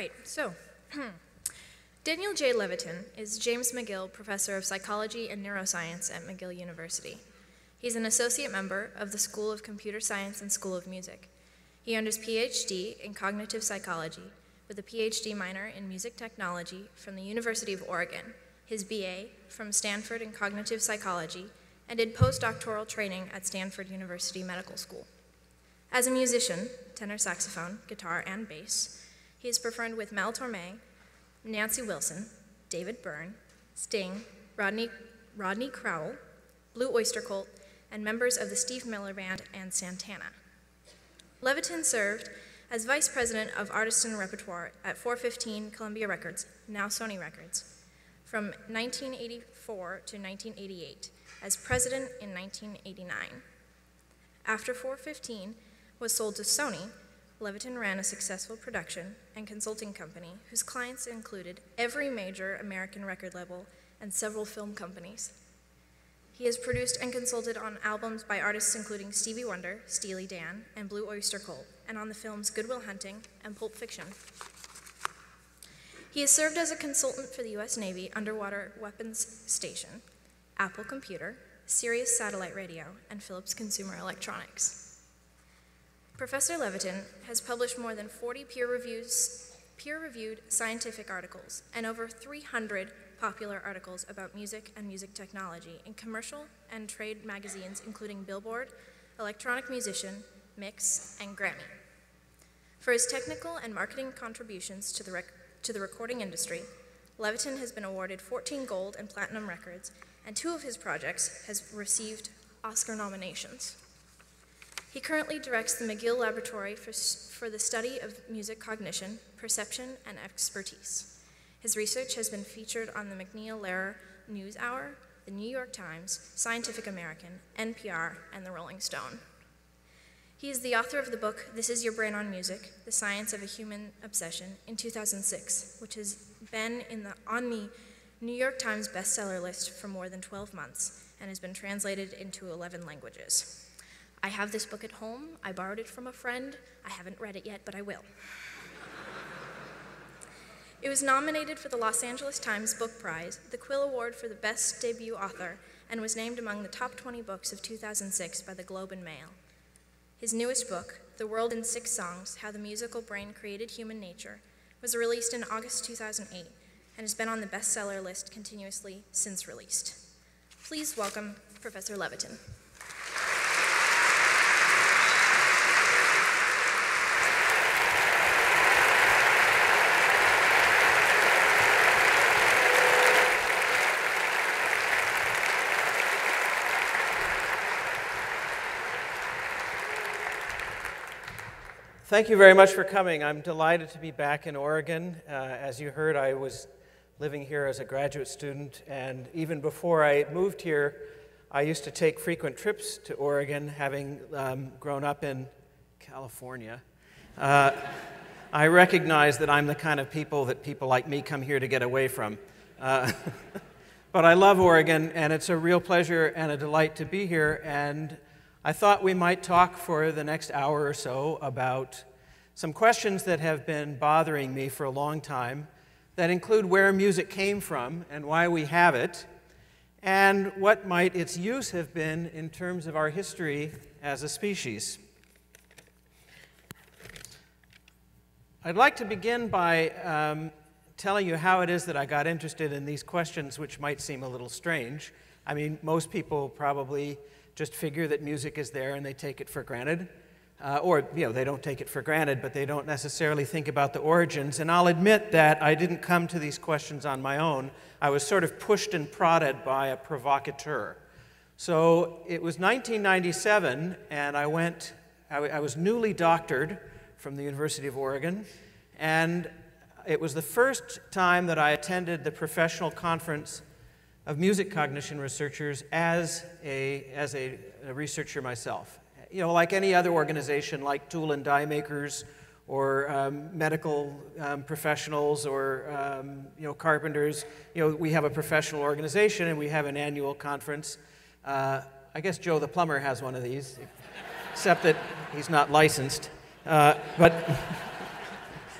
right, so Daniel J. Levitin is James McGill Professor of Psychology and Neuroscience at McGill University. He's an associate member of the School of Computer Science and School of Music. He earned his PhD in cognitive psychology with a PhD minor in music technology from the University of Oregon, his BA from Stanford in cognitive psychology, and did postdoctoral training at Stanford University Medical School. As a musician, tenor saxophone, guitar, and bass, he has performed with Mel Torme, Nancy Wilson, David Byrne, Sting, Rodney Crowell, Blue Oyster Cult, and members of the Steve Miller Band and Santana. Levitin served as Vice President of Artist and Repertoire at 415 Columbia Records, now Sony Records, from 1984 to 1988, as President in 1989. After 415 was sold to Sony, Levitin ran a successful production and consulting company whose clients included every major American record label and several film companies. He has produced and consulted on albums by artists including Stevie Wonder, Steely Dan, and Blue Oyster Cult, and on the films Good Will Hunting and Pulp Fiction. He has served as a consultant for the U.S. Navy Underwater Weapons Station, Apple Computer, Sirius Satellite Radio, and Philips Consumer Electronics. Professor Levitin has published more than 40 peer-reviewed scientific articles and over 300 popular articles about music and music technology in commercial and trade magazines including Billboard, Electronic Musician, Mix, and Grammy. For his technical and marketing contributions to the recording industry, Levitin has been awarded 14 gold and platinum records, and 2 of his projects has received Oscar nominations. He currently directs the McGill Laboratory for the study of music cognition, perception, and expertise. His research has been featured on the McNeil-Lehrer NewsHour, the New York Times, Scientific American, NPR, and the Rolling Stone. He is the author of the book, This Is Your Brain on Music, The Science of a Human Obsession, in 2006, which has been on the New York Times bestseller list for more than 12 months and has been translated into 11 languages. I have this book at home. I borrowed it from a friend. I haven't read it yet, but I will. It was nominated for the Los Angeles Times Book Prize, the Quill Award for the Best Debut Author, and was named among the top 20 books of 2006 by the Globe and Mail. His newest book, The World in 6 Songs, How the Musical Brain Created Human Nature, was released in August 2008 and has been on the bestseller list continuously since released. Please welcome Professor Levitin. Thank you very much for coming. I'm delighted to be back in Oregon. As you heard, I was living here as a graduate student, and even before I moved here, I used to take frequent trips to Oregon, having grown up in California. I recognize that I'm the kind of people that people like me come here to get away from. But I love Oregon, and it's a real pleasure and a delight to be here, and I thought we might talk for the next hour or so about some questions that have been bothering me for a long time that include where music came from and why we have it, and what might its use have been in terms of our history as a species. I'd like to begin by telling you how it is that I got interested in these questions, which might seem a little strange. I mean, most people probably just figure that music is there and they take it for granted. Or, they don't take it for granted, but they don't necessarily think about the origins. And I'll admit that I didn't come to these questions on my own. I was sort of pushed and prodded by a provocateur. So it was 1997, and I was newly doctored from the University of Oregon, and it was the first time that I attended the professional conference of music cognition researchers as a researcher myself. Like any other organization, like tool and die makers, or medical professionals, or carpenters. We have a professional organization and we have an annual conference. I guess Joe the plumber has one of these, except that he's not licensed. But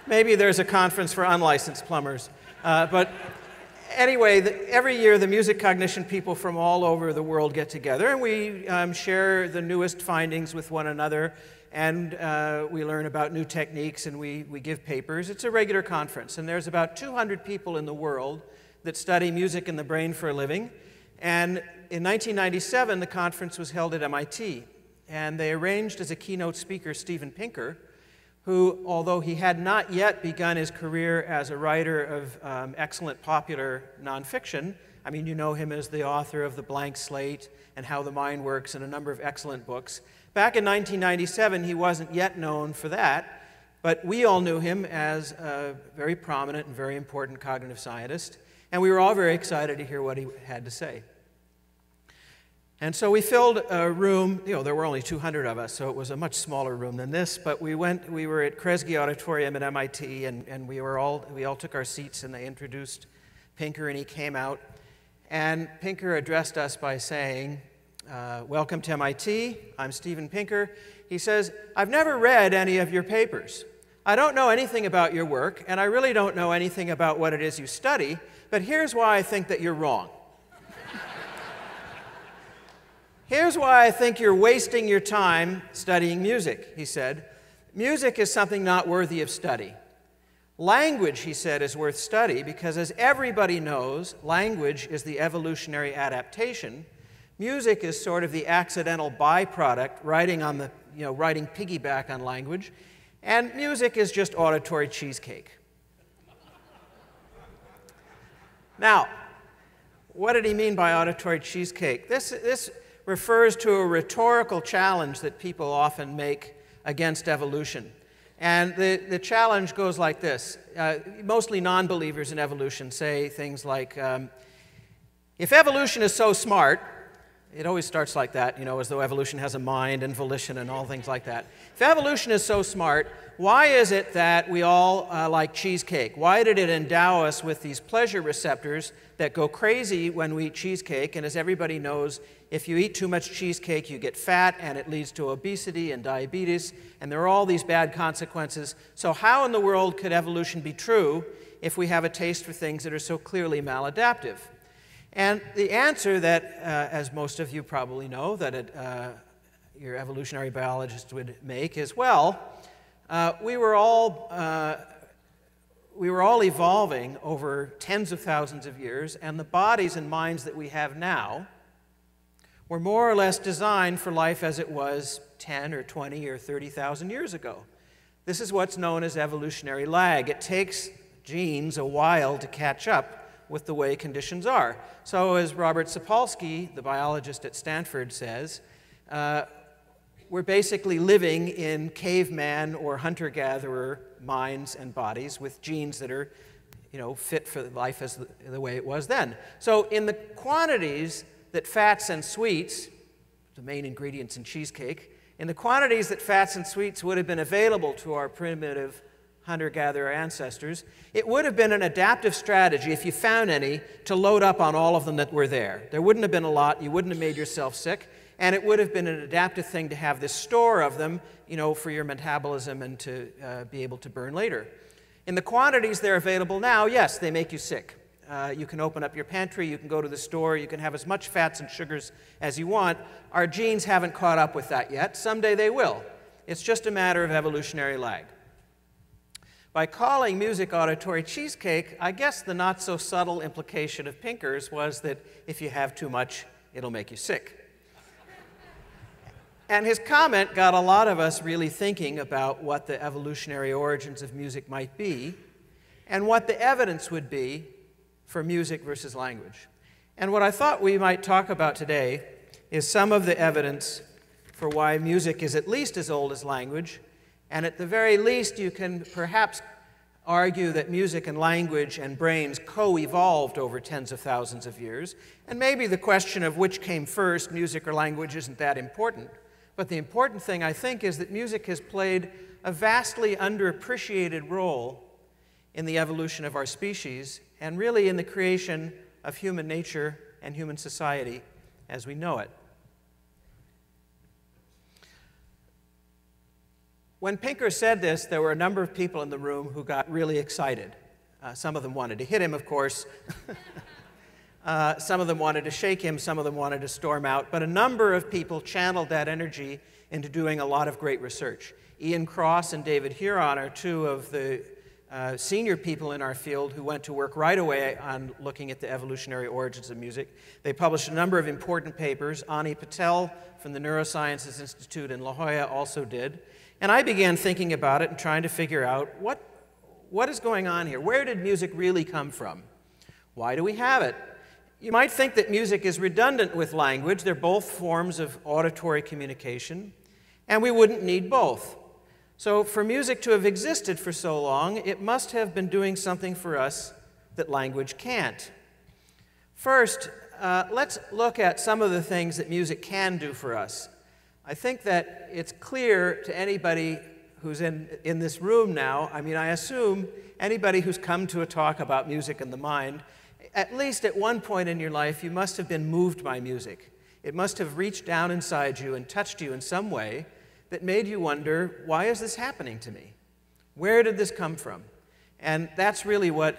Maybe there's a conference for unlicensed plumbers. But anyway, every year the music cognition people from all over the world get together, and we share the newest findings with one another, and we learn about new techniques, and we give papers. It's a regular conference, and there's about 200 people in the world that study music and the brain for a living. And in 1997, the conference was held at MIT, and they arranged as a keynote speaker Steven Pinker, who, although he had not yet begun his career as a writer of excellent popular nonfiction, I mean, you know him as the author of The Blank Slate and How the Mind Works and a number of excellent books. Back in 1997, he wasn't yet known for that, but we all knew him as a very prominent and very important cognitive scientist, and we were all very excited to hear what he had to say. And so we filled a room. There were only 200 of us, so it was a much smaller room than this, but we were at Kresge Auditorium at MIT, and we all took our seats, and they introduced Pinker, and he came out. And Pinker addressed us by saying, welcome to MIT, I'm Steven Pinker. He says, I've never read any of your papers. I don't know anything about your work, and I really don't know anything about what it is you study, but here's why I think that you're wrong. Here's why I think you're wasting your time studying music, he said. Music is something not worthy of study. Language, he said, is worth study because, as everybody knows, language is the evolutionary adaptation. Music is sort of the accidental byproduct, riding piggyback on language. And music is just auditory cheesecake. Now, what did he mean by auditory cheesecake? This refers to a rhetorical challenge that people often make against evolution. And the challenge goes like this. Mostly non-believers in evolution say things like, if evolution is so smart, it always starts like that, as though evolution has a mind and volition and all things like that. If evolution is so smart, why is it that we all like cheesecake? Why did it endow us with these pleasure receptors that go crazy when we eat cheesecake? And as everybody knows, if you eat too much cheesecake, you get fat, and it leads to obesity and diabetes, and there are all these bad consequences. So how in the world could evolution be true if we have a taste for things that are so clearly maladaptive? And the answer that, as most of you probably know, that your evolutionary biologist would make is, well, we were all evolving over tens of thousands of years, and the bodies and minds that we have now were more or less designed for life as it was 10 or 20 or 30,000 years ago. This is what's known as evolutionary lag. It takes genes a while to catch up with the way conditions are. So as Robert Sapolsky, the biologist at Stanford, says, we're basically living in caveman or hunter-gatherer minds and bodies with genes that are, fit for life as the way it was then. So in the quantities that fats and sweets, the main ingredients in cheesecake, in the quantities that fats and sweets would have been available to our primitive hunter-gatherer ancestors, it would have been an adaptive strategy, if you found any, to load up on all of them that were there. There wouldn't have been a lot, you wouldn't have made yourself sick, and it would have been an adaptive thing to have this store of them, for your metabolism and to be able to burn later. In the quantities they're available now, yes, they make you sick. You can open up your pantry, you can go to the store, you can have as much fats and sugars as you want. Our genes haven't caught up with that yet. Someday they will. It's just a matter of evolutionary lag. By calling music auditory cheesecake, I guess the not-so-subtle implication of Pinker's was that if you have too much, it'll make you sick. And his comment got a lot of us really thinking about what the evolutionary origins of music might be and what the evidence would be for music versus language. And what I thought we might talk about today is some of the evidence for why music is at least as old as language, and at the very least you can perhaps argue that music and language and brains co-evolved over tens of thousands of years, and maybe the question of which came first, music or language, isn't that important. But the important thing, I think, is that music has played a vastly underappreciated role in the evolution of our species, and really in the creation of human nature and human society as we know it. when Pinker said this, there were a number of people in the room who got really excited. Some of them wanted to hit him, of course. Some of them wanted to shake him, some of them wanted to storm out, but a number of people channeled that energy into doing a lot of great research. Ian Cross and David Huron are two of the senior people in our field who went to work right away on looking at the evolutionary origins of music. They published a number of important papers. Ani Patel from the Neurosciences Institute in La Jolla also did. And I began thinking about it and trying to figure out what is going on here? Where did music really come from? Why do we have it? You might think that music is redundant with language. They're both forms of auditory communication, and we wouldn't need both. So for music to have existed for so long, it must have been doing something for us that language can't. First, let's look at some of the things that music can do for us. I think that it's clear to anybody who's in this room now, I mean, I assume anybody who's come to a talk about music and the mind, at least at one point in your life, you must have been moved by music. It must have reached down inside you and touched you in some way that made you wonder, why is this happening to me? Where did this come from? And that's really what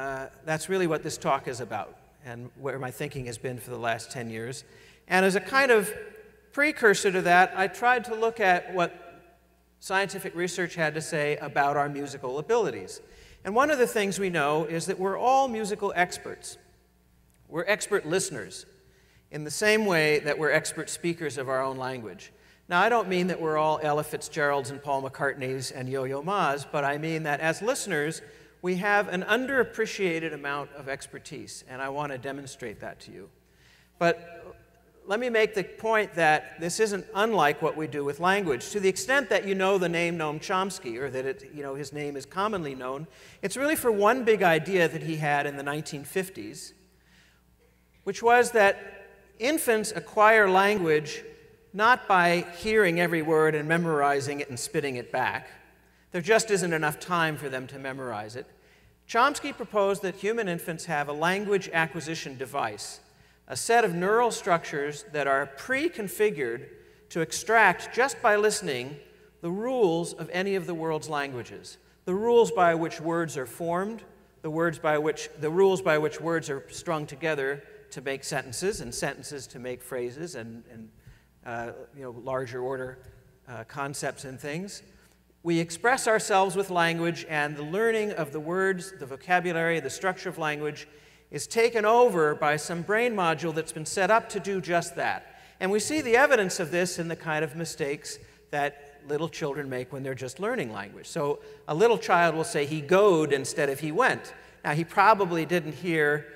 this talk is about, and where my thinking has been for the last 10 years. And as a kind of precursor to that, I tried to look at what scientific research had to say about our musical abilities. And one of the things we know is that we're all musical experts. We're expert listeners in the same way that we're expert speakers of our own language. Now, I don't mean that we're all Ella Fitzgeralds and Paul McCartneys and Yo-Yo Ma's, but I mean that as listeners, we have an underappreciated amount of expertise, and I want to demonstrate that to you. But let me make the point that this isn't unlike what we do with language. To the extent that you know the name Noam Chomsky, or that his name is commonly known, it's really for one big idea that he had in the 1950s, which was that infants acquire language not by hearing every word and memorizing it and spitting it back. There just isn't enough time for them to memorize it. Chomsky proposed that human infants have a language acquisition device, a set of neural structures that are pre-configured to extract, just by listening, the rules of any of the world's languages. The rules by which words are formed, the rules by which words are strung together to make sentences, and sentences to make phrases, and larger order concepts and things. We express ourselves with language, and the learning of the words, the vocabulary, the structure of language is taken over by some brain module that's been set up to do just that. And we see the evidence of this in the kind of mistakes that little children make when they're just learning language. So a little child will say he goed instead of he went. Now, he probably didn't hear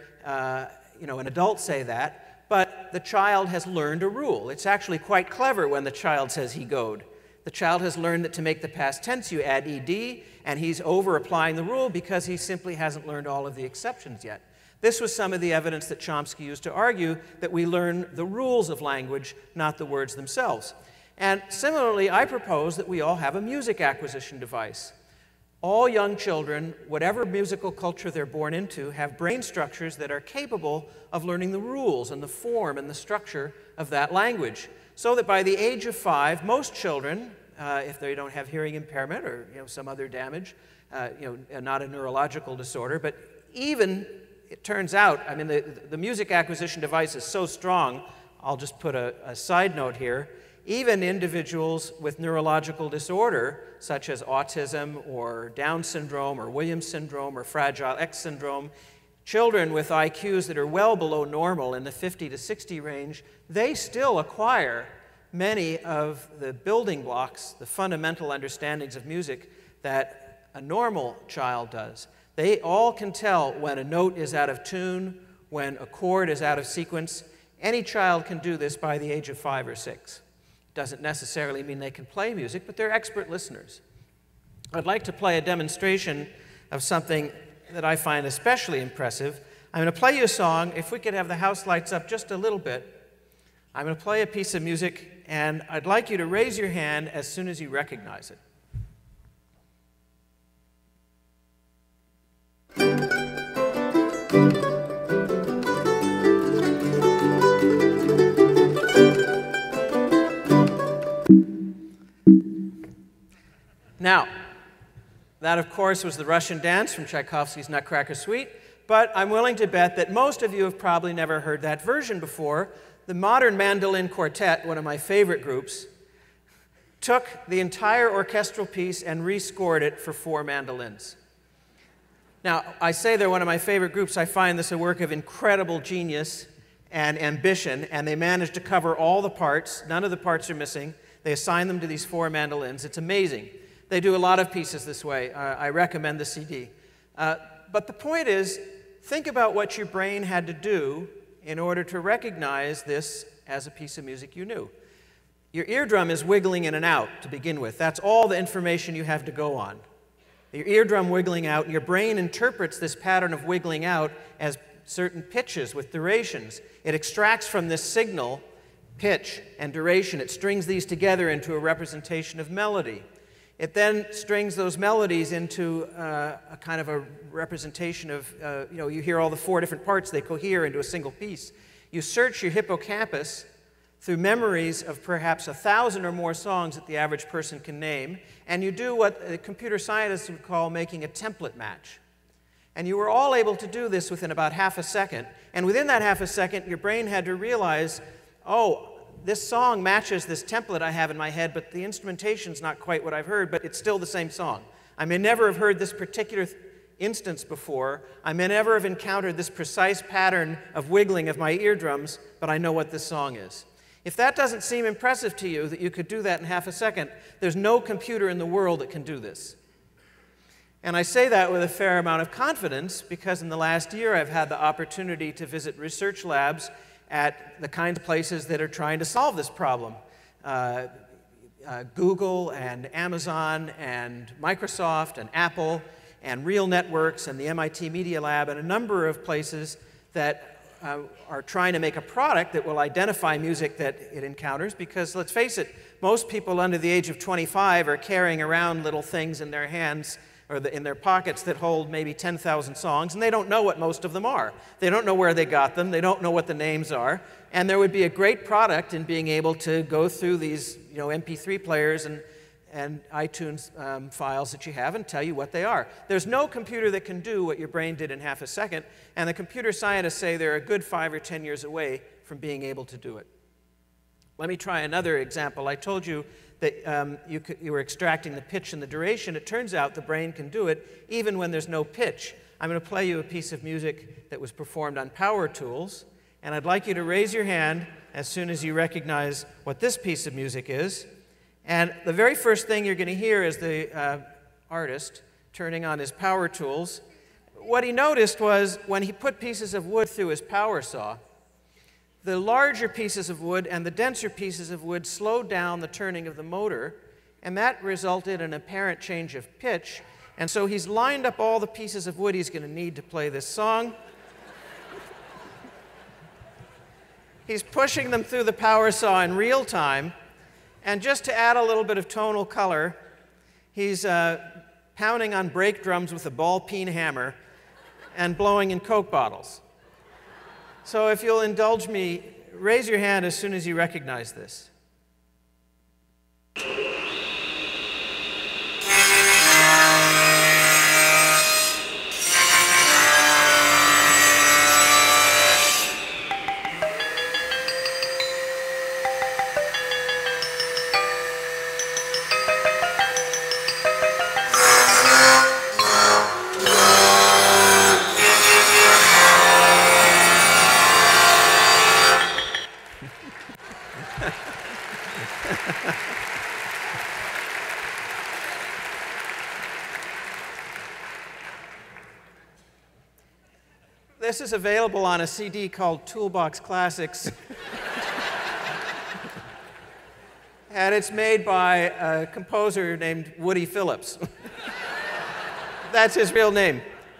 an adult say that, but the child has learned a rule. It's actually quite clever when the child says he goed. The child has learned that to make the past tense you add ed, and he's over-applying the rule because he simply hasn't learned all of the exceptions yet. This was some of the evidence that Chomsky used to argue that we learn the rules of language, not the words themselves. And similarly, I propose that we all have a music acquisition device. All young children, whatever musical culture they're born into, have brain structures that are capable of learning the rules and the form and the structure of that language. So that by the age of 5, most children, if they don't have hearing impairment or some other damage, not a neurological disorder, but even it turns out, I mean, the music acquisition device is so strong, I'll just put a side note here, even individuals with neurological disorder, such as autism or Down syndrome or Williams syndrome or Fragile X syndrome, children with IQs that are well below normal in the 50 to 60 range, they still acquire many of the building blocks, the fundamental understandings of music that a normal child does. They all can tell when a note is out of tune, when a chord is out of sequence. Any child can do this by the age of 5 or 6. Doesn't necessarily mean they can play music, but they're expert listeners. I'd like to play a demonstration of something that I find especially impressive. I'm going to play you a song. If we could have the house lights up just a little bit. I'm going to play a piece of music, and I'd like you to raise your hand as soon as you recognize it. Now, that, of course, was the Russian dance from Tchaikovsky's Nutcracker Suite, but I'm willing to bet that most of you have probably never heard that version before. The Modern Mandolin Quartet, one of my favorite groups, took the entire orchestral piece and rescored it for 4 mandolins. Now, I say they're one of my favorite groups. I find this a work of incredible genius and ambition, and they managed to cover all the parts. None of the parts are missing. They assign them to these 4 mandolins. It's amazing. They do a lot of pieces this way. I recommend the CD. But the point is, think about what your brain had to do in order to recognize this as a piece of music you knew. Your eardrum is wiggling in and out to begin with. That's all the information you have to go on. Your eardrum wiggling out, your brain interprets this pattern of wiggling out as certain pitches with durations. It extracts from this signal pitch and duration. It strings these together into a representation of melody. It then strings those melodies into a kind of a representation of, you hear all the 4 different parts, they cohere into a single piece. You search your hippocampus through memories of perhaps 1,000 or more songs that the average person can name, and you do what computer scientists would call making a template match. And you were all able to do this within about half a second, and within that half a second, your brain had to realize, oh, this song matches this template I have in my head, but the instrumentation's not quite what I've heard, but it's still the same song. I may never have heard this particular instance before. I may never have encountered this precise pattern of wiggling of my eardrums, but I know what this song is. If that doesn't seem impressive to you, that you could do that in half a second, there's no computer in the world that can do this. And I say that with a fair amount of confidence because in the last year I've had the opportunity to visit research labs at the kinds of places that are trying to solve this problem. Google and Amazon and Microsoft and Apple and Real Networks and the MIT Media Lab and a number of places that are trying to make a product that will identify music that it encounters because, let's face it, most people under the age of 25 are carrying around little things in their hands or in their pockets that hold maybe 10,000 songs, and they don't know what most of them are. They don't know where they got them. They don't know what the names are. And there would be a great product in being able to go through these MP3 players and iTunes files that you have and tell you what they are. There's no computer that can do what your brain did in half a second, and the computer scientists say they're a good 5 or 10 years away from being able to do it. Let me try another example. I told you that you were extracting the pitch and the duration. It turns out the brain can do it even when there's no pitch. I'm going to play you a piece of music that was performed on power tools, and I'd like you to raise your hand as soon as you recognize what this piece of music is. And the very first thing you're going to hear is the artist turning on his power tools. What he noticed was when he put pieces of wood through his power saw, the larger pieces of wood and the denser pieces of wood slowed down the turning of the motor, and that resulted in an apparent change of pitch. And so he's lined up all the pieces of wood he's going to need to play this song. He's pushing them through the power saw in real time, and just to add a little bit of tonal color, he's pounding on brake drums with a ball-peen hammer and blowing in Coke bottles. So if you'll indulge me, raise your hand as soon as you recognize this. This is available on a CD called Toolbox Classics. And it's made by a composer named Woody Phillips. That's his real name.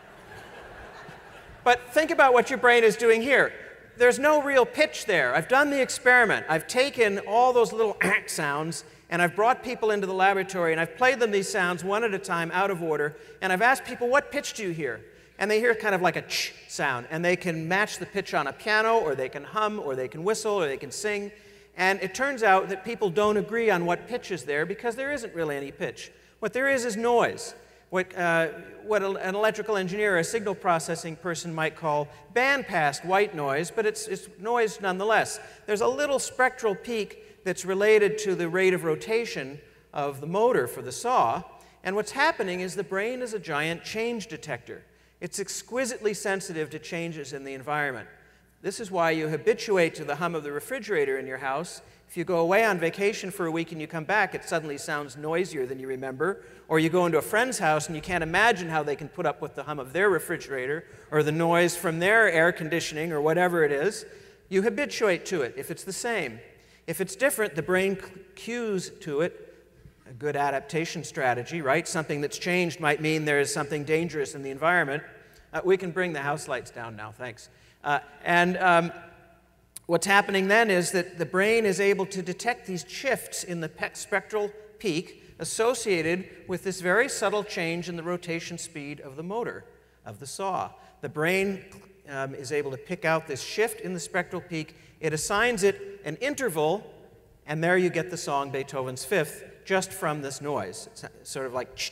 But think about what your brain is doing here. There's no real pitch there. I've done the experiment. I've taken all those little sounds, and I've brought people into the laboratory, and I've played them these sounds one at a time, out of order, and I've asked people, what pitch do you hear? And they hear kind of like a ch sound, and they can match the pitch on a piano, or they can hum, or they can whistle, or they can sing. And it turns out that people don't agree on what pitch is there because there isn't really any pitch. What there is noise. What an electrical engineer or a signal processing person might call bandpass white noise, but it's noise nonetheless. There's a little spectral peak that's related to the rate of rotation of the motor for the saw, and what's happening is the brain is a giant change detector. It's exquisitely sensitive to changes in the environment. This is why you habituate to the hum of the refrigerator in your house. If you go away on vacation for a week and you come back, it suddenly sounds noisier than you remember. Or you go into a friend's house and you can't imagine how they can put up with the hum of their refrigerator or the noise from their air conditioning or whatever it is. You habituate to it if it's the same. If it's different, the brain cues to it. A good adaptation strategy, right? Something that's changed might mean there is something dangerous in the environment. We can bring the house lights down now, thanks. What's happening then is that the brain is able to detect these shifts in the spectral peak associated with this very subtle change in the rotation speed of the motor, of the saw. The brain is able to pick out this shift in the spectral peak. It assigns it an interval, and there you get the song Beethoven's Fifth just from this noise. It's sort of like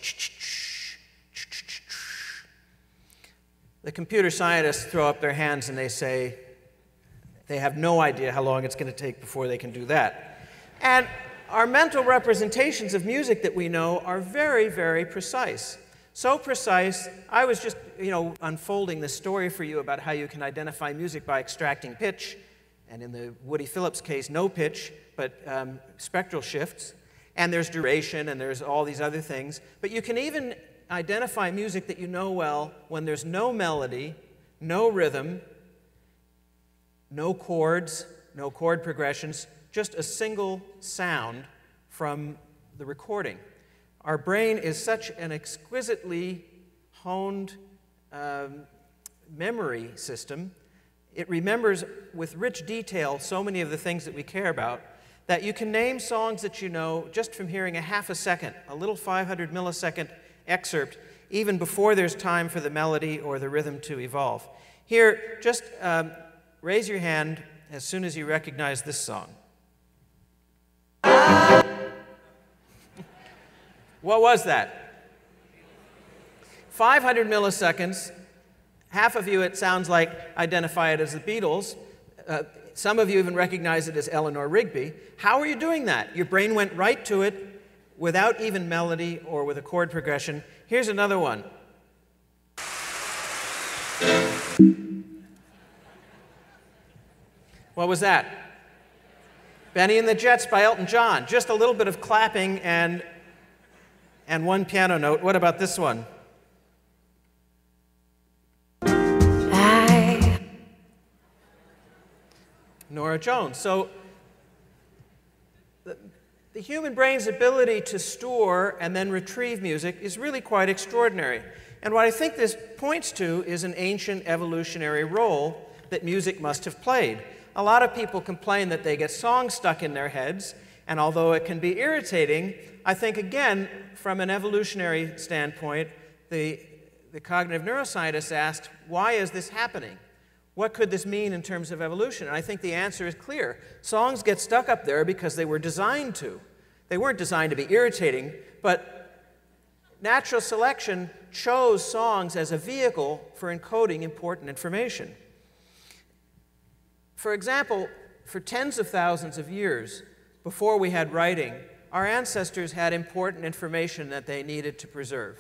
The computer scientists throw up their hands and they say, they have no idea how long it's going to take before they can do that. And our mental representations of music that we know are very, very precise. So precise, I was just, unfolding this story for you about how you can identify music by extracting pitch, and in the Woody Phillips case, no pitch, but spectral shifts. And there's duration, and there's all these other things. But you can even identify music that you know well when there's no melody, no rhythm, no chords, no chord progressions, just a single sound from the recording. Our brain is such an exquisitely honed memory system. It remembers with rich detail so many of the things that we care about that you can name songs that you know just from hearing a half a second, a little 500 millisecond excerpt, even before there's time for the melody or the rhythm to evolve. Here, just raise your hand as soon as you recognize this song. What was that? 500 milliseconds. Half of you, it sounds like, identify it as the Beatles. Some of you even recognize it as Eleanor Rigby. How are you doing that? Your brain went right to it without even melody or with a chord progression. Here's another one. What was that? Benny and the Jets by Elton John. Just a little bit of clapping and one piano note. What about this one? Nora Jones. So the human brain's ability to store and then retrieve music is really quite extraordinary. And what I think this points to is an ancient evolutionary role that music must have played. A lot of people complain that they get songs stuck in their heads, and although it can be irritating, I think, again, from an evolutionary standpoint, the cognitive neuroscientists asked, why is this happening? What could this mean in terms of evolution? And I think the answer is clear. Songs get stuck up there because they were designed to. They weren't designed to be irritating, but natural selection chose songs as a vehicle for encoding important information. For example, for tens of thousands of years before we had writing, our ancestors had important information that they needed to preserve.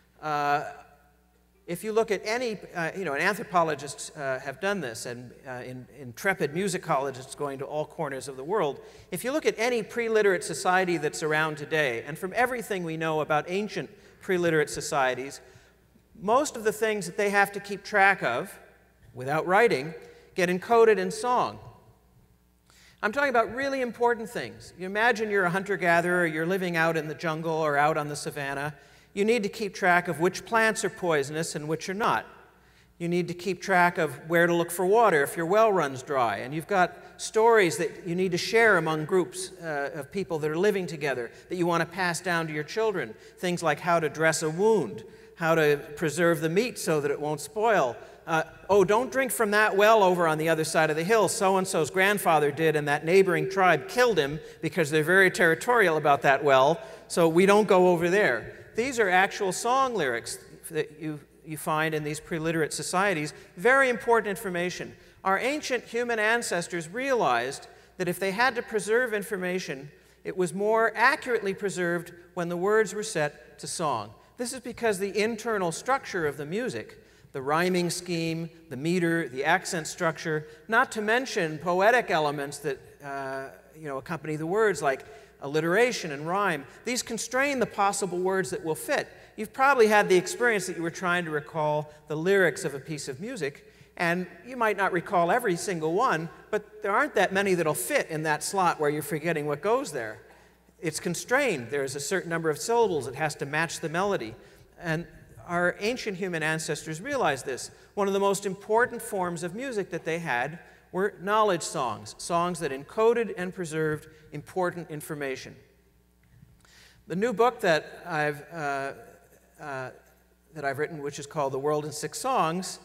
If you look at any, and anthropologists have done this, and intrepid musicologists going to all corners of the world, if you look at any pre-literate society that's around today, and from everything we know about ancient pre-literate societies, most of the things that they have to keep track of, without writing, get encoded in song. I'm talking about really important things. You imagine you're a hunter-gatherer, you're living out in the jungle or out on the savannah. You need to keep track of which plants are poisonous and which are not. You need to keep track of where to look for water if your well runs dry. And you've got stories that you need to share among groups of people that are living together that you want to pass down to your children. Things like how to dress a wound, how to preserve the meat so that it won't spoil. Oh, don't drink from that well over on the other side of the hill. So-and-so's grandfather did, and that neighboring tribe killed him because they're very territorial about that well, so we don't go over there. these are actual song lyrics that you find in these pre-literate societies. Very important information. Our ancient human ancestors realized that if they had to preserve information, it was more accurately preserved when the words were set to song. This is because the internal structure of the music, the rhyming scheme, the meter, the accent structure, not to mention poetic elements that accompany the words like alliteration and rhyme, these constrain the possible words that will fit. You've probably had the experience that you were trying to recall the lyrics of a piece of music, and you might not recall every single one, but there aren't that many that'll fit in that slot where you're forgetting what goes there. It's constrained. There's a certain number of syllables. It has to match the melody. And our ancient human ancestors realized this. One of the most important forms of music that they had were knowledge songs, songs that encoded and preserved important information. The new book that I've written, which is called The World in 6 Songs,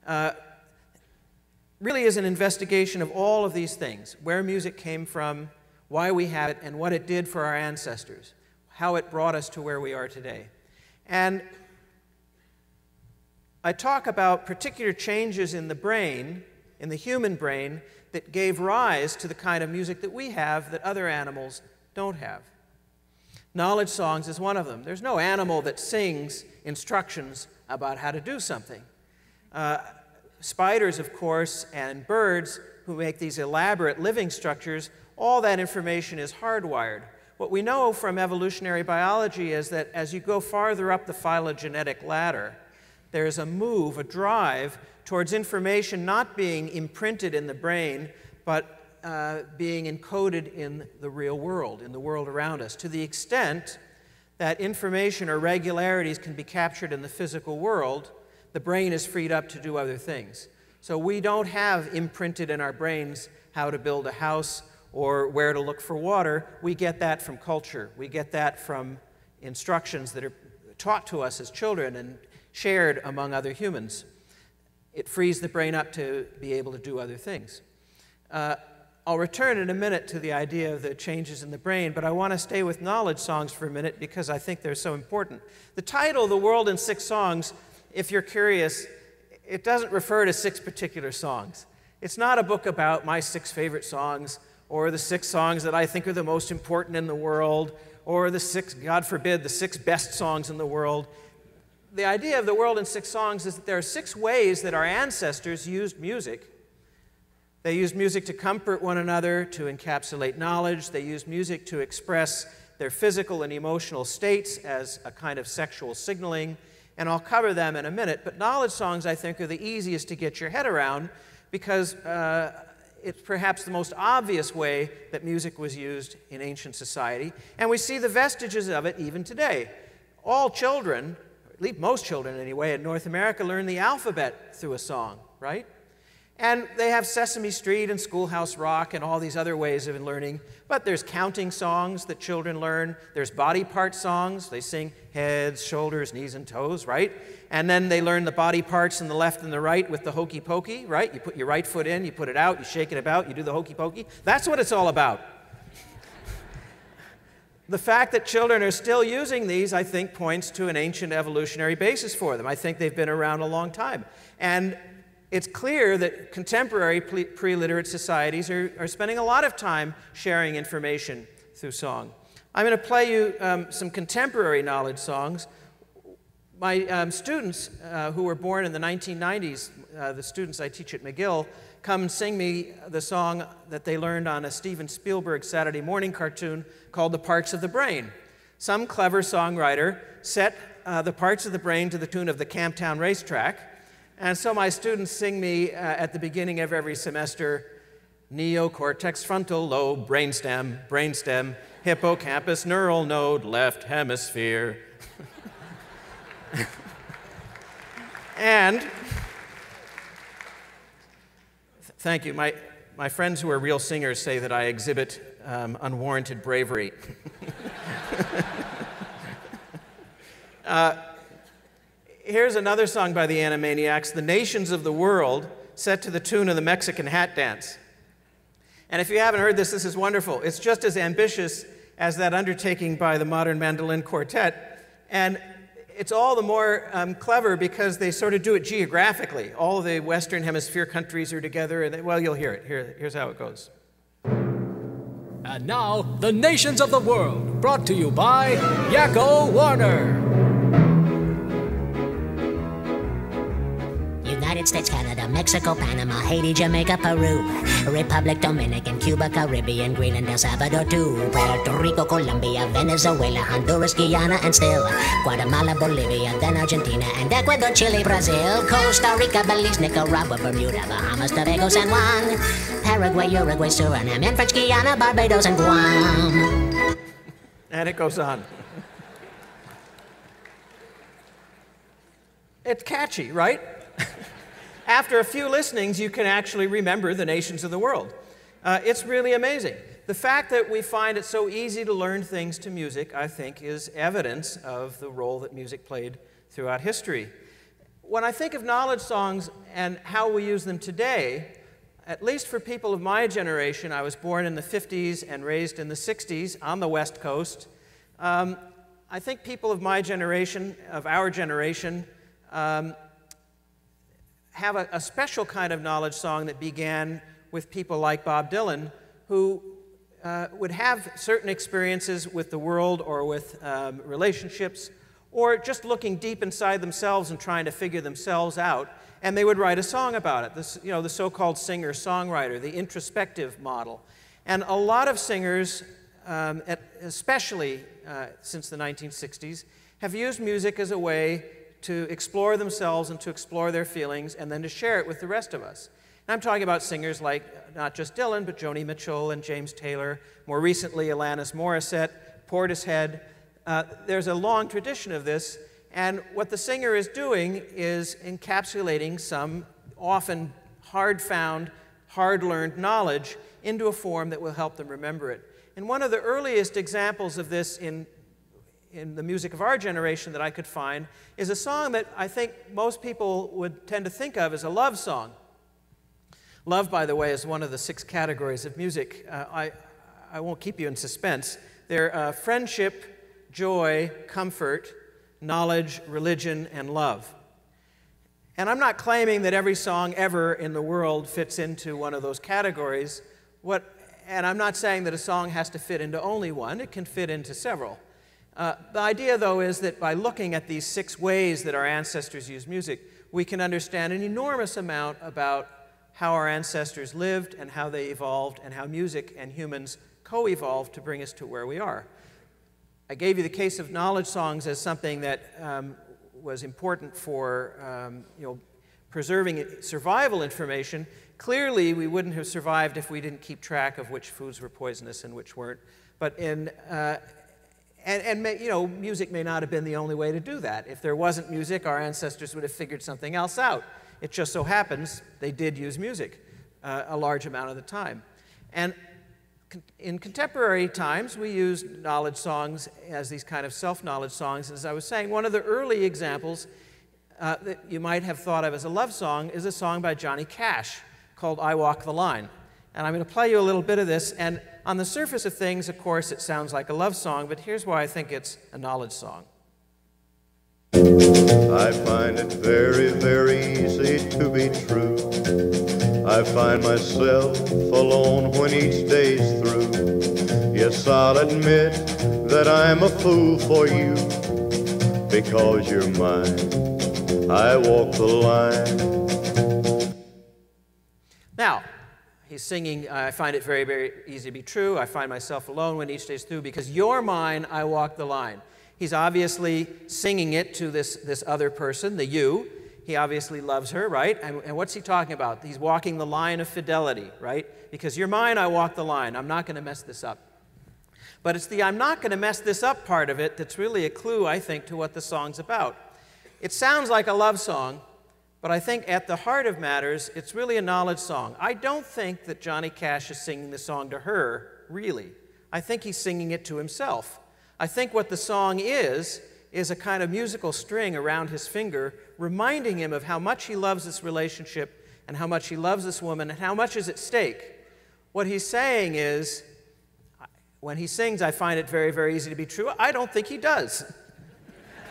really is an investigation of all of these things: where music came from, why we have it, and what it did for our ancestors, how it brought us to where we are today. And I talk about particular changes in the brain, in the human brain, that gave rise to the kind of music that we have that other animals don't have. Knowledge songs is one of them. There's no animal that sings instructions about how to do something. Spiders, of course, and birds who make these elaborate living structures, all that information is hardwired. What we know from evolutionary biology is that as you go farther up the phylogenetic ladder, there's a move, a drive towards information not being imprinted in the brain, but being encoded in the real world, in the world around us, to the extent that information or regularities can be captured in the physical world. The brain is freed up to do other things. So we don't have imprinted in our brains how to build a house or where to look for water. We get that from culture. We get that from instructions that are taught to us as children and shared among other humans. It frees the brain up to be able to do other things. I'll return in a minute to the idea of the changes in the brain, but I want to stay with knowledge songs for a minute because I think they're so important. The title, The World in 6 Songs, if you're curious, it doesn't refer to 6 particular songs. It's not a book about my 6 favorite songs or the 6 songs that I think are the most important in the world or the 6, God forbid, the 6 best songs in the world. The idea of The World in 6 Songs is that there are 6 ways that our ancestors used music. They used music to comfort one another, to encapsulate knowledge. They used music to express their physical and emotional states as a kind of sexual signaling. And I'll cover them in a minute. But knowledge songs, I think, are the easiest to get your head around because it's perhaps the most obvious way that music was used in ancient society. And we see the vestiges of it even today. All children, at least most children anyway, in North America learn the alphabet through a song, right? And they have Sesame Street and Schoolhouse Rock and all these other ways of learning. But there's counting songs that children learn. There's body part songs. They sing heads, shoulders, knees, and toes, right? And then they learn the body parts in the left and the right with the hokey pokey, right? You put your right foot in, you put it out, you shake it about, you do the hokey pokey. That's what it's all about. The fact that children are still using these, I think, points to an ancient evolutionary basis for them. I think they've been around a long time. And it's clear that contemporary pre-literate societies are spending a lot of time sharing information through song. I'm going to play you some contemporary knowledge songs. My students who were born in the 1990s, the students I teach at McGill, come and sing me the song that they learned on a Steven Spielberg Saturday morning cartoon called The Parts of the Brain. Some clever songwriter set the parts of the brain to the tune of the Camptown Racetrack. And so my students sing me at the beginning of every semester, neocortex, frontal lobe, brainstem, hippocampus, neural node, left hemisphere. And, thank you, my friends who are real singers say that I exhibit unwarranted bravery. Here's another song by the Animaniacs, The Nations of the World, set to the tune of the Mexican Hat Dance. And if you haven't heard this, this is wonderful. It's just as ambitious as that undertaking by the modern mandolin quartet, And it's all the more clever because they sort of do it geographically. All of the Western Hemisphere countries are together, and well, you'll hear it. Here's how it goes. And now, the nations of the world, brought to you by Yakko Warner. United States, Canada, Mexico, Panama, Haiti, Jamaica, Peru, Republic, Dominican, Cuba, Caribbean, Greenland, El Salvador, too, Puerto Rico, Colombia, Venezuela, Honduras, Guyana, and still Guatemala, Bolivia, then Argentina, and Ecuador, Chile, Brazil, Costa Rica, Belize, Nicaragua, Bermuda, Bahamas, Tobago, San Juan, Paraguay, Uruguay, Suriname, and French Guiana, Barbados, and Guam. And it goes on. It's catchy, right? After a few listenings, you can actually remember the nations of the world. It's really amazing. The fact that we find it so easy to learn things to music, I think, is evidence of the role that music played throughout history. When I think of knowledge songs and how we use them today, at least for people of my generation, I was born in the 50s and raised in the 60s on the West Coast. I think people of my generation, of our generation, have a special kind of knowledge song that began with people like Bob Dylan, who would have certain experiences with the world or with relationships, or just looking deep inside themselves and trying to figure themselves out, and they would write a song about it. This, you know, the so-called singer-songwriter, the introspective model. And a lot of singers, especially since the 1960s, have used music as a way to explore themselves and to explore their feelings and then to share it with the rest of us. And I'm talking about singers like not just Dylan, but Joni Mitchell and James Taylor, more recently Alanis Morissette, Portishead. There's a long tradition of this, and what the singer is doing is encapsulating some often hard-found, hard-learned knowledge into a form that will help them remember it. And one of the earliest examples of this in the music of our generation that I could find is a song that I think most people would tend to think of as a love song. Love, by the way, is one of the 6 categories of music. I won't keep you in suspense. They're friendship, joy, comfort, knowledge, religion, and love. And I'm not claiming that every song ever in the world fits into one of those categories. And I'm not saying that a song has to fit into only one. It can fit into several. The idea, though, is that by looking at these 6 ways that our ancestors used music, we can understand an enormous amount about how our ancestors lived and how they evolved and how music and humans co-evolved to bring us to where we are. I gave you the case of knowledge songs as something that was important for preserving survival information. Clearly, we wouldn't have survived if we didn't keep track of which foods were poisonous and which weren't. But music may not have been the only way to do that. If there wasn't music, our ancestors would have figured something else out. It just so happens they did use music a large amount of the time. And in contemporary times, we use knowledge songs as these kind of self-knowledge songs. As I was saying, one of the early examples that you might have thought of as a love song is a song by Johnny Cash called I Walk the Line. And I'm going to play you a little bit of this. And on the surface of things, of course, it sounds like a love song, but here's why I think it's a knowledge song. I find it very, very easy to be true. I find myself alone when each day's through. Yes, I'll admit that I'm a fool for you, because you're mine. I walk the line. Now, he's singing, I find it very, very easy to be true. I find myself alone when each day's through, because you're mine, I walk the line. He's obviously singing it to this other person, the you. He obviously loves her, right? And what's he talking about? He's walking the line of fidelity, right? Because you're mine, I walk the line. I'm not going to mess this up. But it's the I'm not going to mess this up part of it that's really a clue, I think, to what the song's about. It sounds like a love song, but I think at the heart of matters, it's really a knowledge song. I don't think that Johnny Cash is singing the song to her, really. I think he's singing it to himself. I think what the song is a kind of musical string around his finger, reminding him of how much he loves this relationship and how much he loves this woman and how much is at stake. What he's saying is, when he sings, I find it very, very easy to be true, I don't think he does.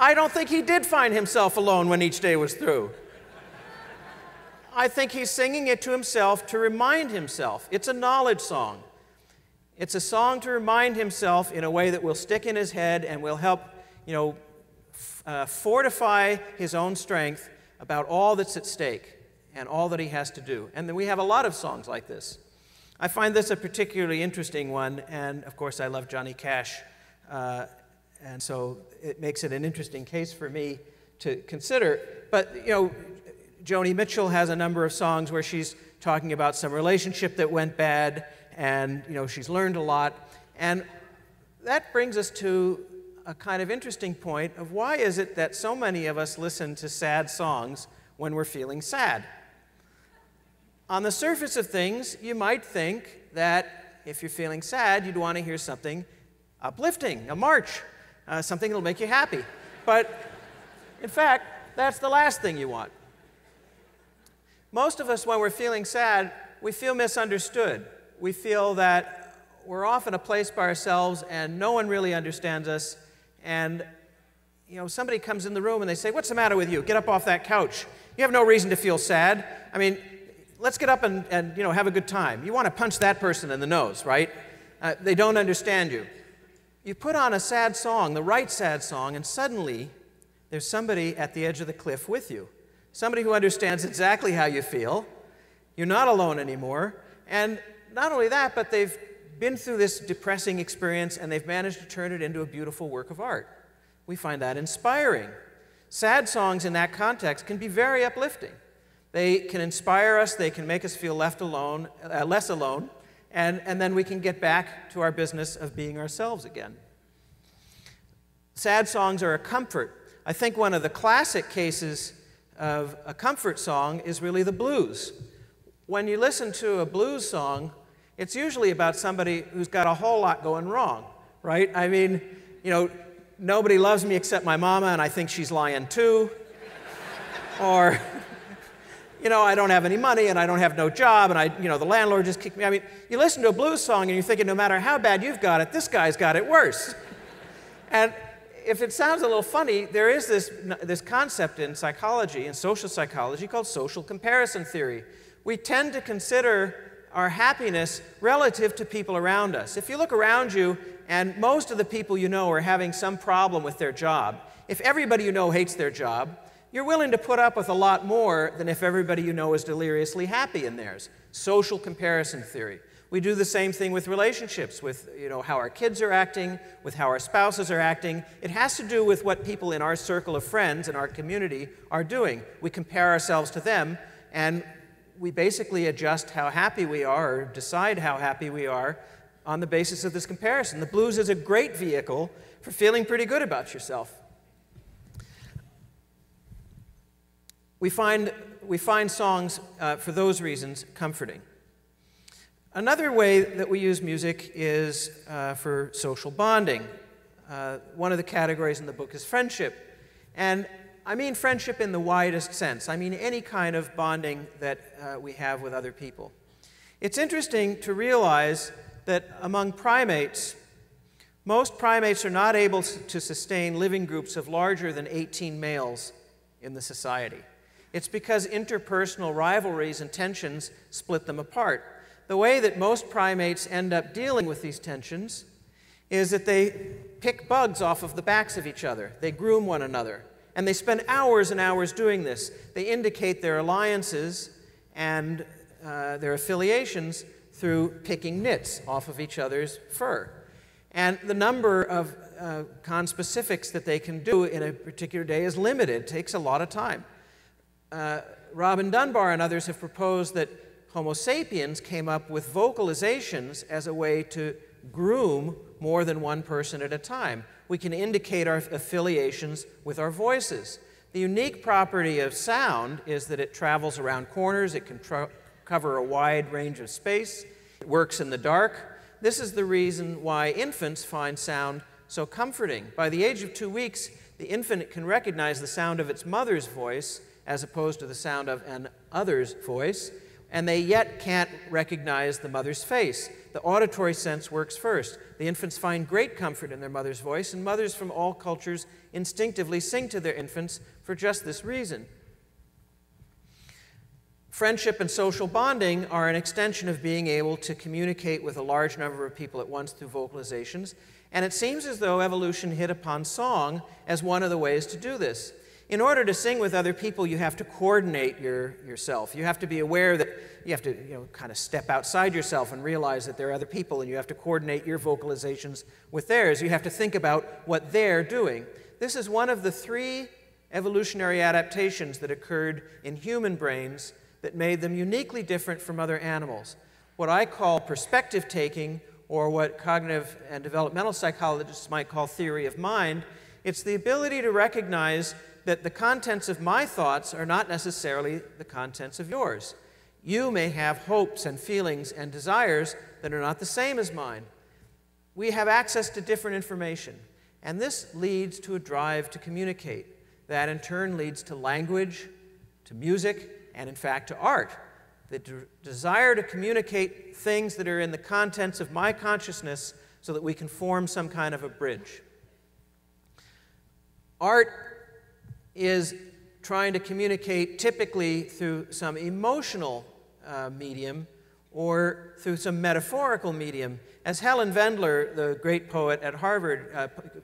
I don't think he did find himself alone when each day was through. I think he's singing it to himself to remind himself. It's a knowledge song. It's a song to remind himself in a way that will stick in his head and will help, fortify his own strength about all that's at stake and all that he has to do. And then we have a lot of songs like this. I find this a particularly interesting one, and of course I love Johnny Cash, and so it makes it an interesting case for me to consider. But, Joni Mitchell has a number of songs where she's talking about some relationship that went bad, and she's learned a lot. And that brings us to a kind of interesting point of why is it that so many of us listen to sad songs when we're feeling sad? On the surface of things, you might think that if you're feeling sad, you'd want to hear something uplifting, a march, something that'll make you happy. But in fact, that's the last thing you want. Most of us, when we're feeling sad, we feel misunderstood. We feel that we're off in a place by ourselves and no one really understands us. And, somebody comes in the room and they say, "What's the matter with you? Get up off that couch. You have no reason to feel sad. I mean, let's get up and have a good time." You want to punch that person in the nose, right? They don't understand you. You put on a sad song, the right sad song, and suddenly there's somebody at the edge of the cliff with you. Somebody who understands exactly how you feel. You're not alone anymore. And not only that, but they've been through this depressing experience and they've managed to turn it into a beautiful work of art. We find that inspiring. Sad songs in that context can be very uplifting. They can inspire us, they can make us feel less alone, and then we can get back to our business of being ourselves again. Sad songs are a comfort. I think one of the classic cases of a comfort song is really the blues. When you listen to a blues song, it's usually about somebody who's got a whole lot going wrong, right? I mean, nobody loves me except my mama, and I think she's lying too. Or, I don't have any money, and I don't have no job, and the landlord just kicked me. I mean, you listen to a blues song, and you're thinking, no matter how bad you've got it, this guy's got it worse. And if it sounds a little funny, there is this concept in psychology, in social psychology, called social comparison theory. We tend to consider our happiness relative to people around us. If you look around you and most of the people you know are having some problem with their job, if everybody you know hates their job, you're willing to put up with a lot more than if everybody you know is deliriously happy in theirs. Social comparison theory. We do the same thing with relationships, with how our kids are acting, with how our spouses are acting. It has to do with what people in our circle of friends, in our community, are doing. We compare ourselves to them, and we basically adjust how happy we are, or decide how happy we are, on the basis of this comparison. The blues is a great vehicle for feeling pretty good about yourself. We find songs, for those reasons, comforting. Another way that we use music is for social bonding. One of the categories in the book is friendship. And I mean friendship in the widest sense. I mean any kind of bonding that we have with other people. It's interesting to realize that among primates, most primates are not able to sustain living groups of larger than 18 males in the society. It's because interpersonal rivalries and tensions split them apart. The way that most primates end up dealing with these tensions is that they pick bugs off of the backs of each other. They groom one another. And they spend hours and hours doing this. They indicate their alliances and their affiliations through picking nits off of each other's fur. And the number of conspecifics that they can do in a particular day is limited. It takes a lot of time. Robin Dunbar and others have proposed that Homo sapiens came up with vocalizations as a way to groom more than one person at a time. We can indicate our affiliations with our voices. The unique property of sound is that it travels around corners, it can cover a wide range of space, it works in the dark. This is the reason why infants find sound so comforting. By the age of 2 weeks, the infant can recognize the sound of its mother's voice as opposed to the sound of an other's voice. and they yet can't recognize the mother's face. The auditory sense works first. The infants find great comfort in their mother's voice, and mothers from all cultures instinctively sing to their infants for just this reason. Friendship and social bonding are an extension of being able to communicate with a large number of people at once through vocalizations, and it seems as though evolution hit upon song as one of the ways to do this. In order to sing with other people, you have to coordinate yourself. You have to be aware that you have to kind of step outside yourself and realize that there are other people, and you have to coordinate your vocalizations with theirs. You have to think about what they're doing. This is one of the 3 evolutionary adaptations that occurred in human brains that made them uniquely different from other animals. What I call perspective taking, or what cognitive and developmental psychologists might call theory of mind. It's the ability to recognize that the contents of my thoughts are not necessarily the contents of yours. You may have hopes and feelings and desires that are not the same as mine. We have access to different information, and this leads to a drive to communicate. That in turn leads to language, to music, and in fact to art. The desire to communicate things that are in the contents of my consciousness so that we can form some kind of a bridge. Art is trying to communicate typically through some emotional medium or through some metaphorical medium. As Helen Wendler, the great poet at Harvard,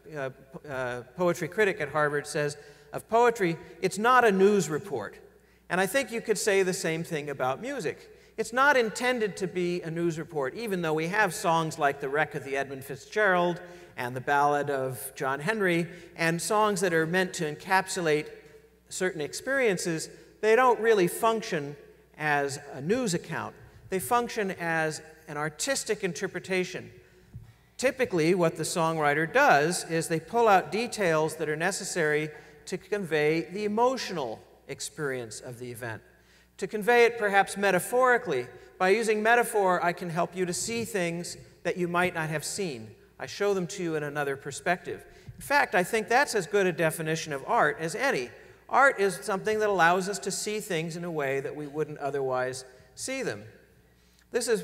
poetry critic at Harvard, says of poetry, it's not a news report. And I think you could say the same thing about music. It's not intended to be a news report, even though we have songs like The Wreck of the Edmund Fitzgerald and The Ballad of John Henry, and songs that are meant to encapsulate certain experiences. They don't really function as a news account. They function as an artistic interpretation. Typically, what the songwriter does is they pull out details that are necessary to convey the emotional experience of the event. To convey it perhaps metaphorically, by using metaphor, I can help you to see things that you might not have seen. I show them to you in another perspective. In fact, I think that's as good a definition of art as any. Art is something that allows us to see things in a way that we wouldn't otherwise see them. This is,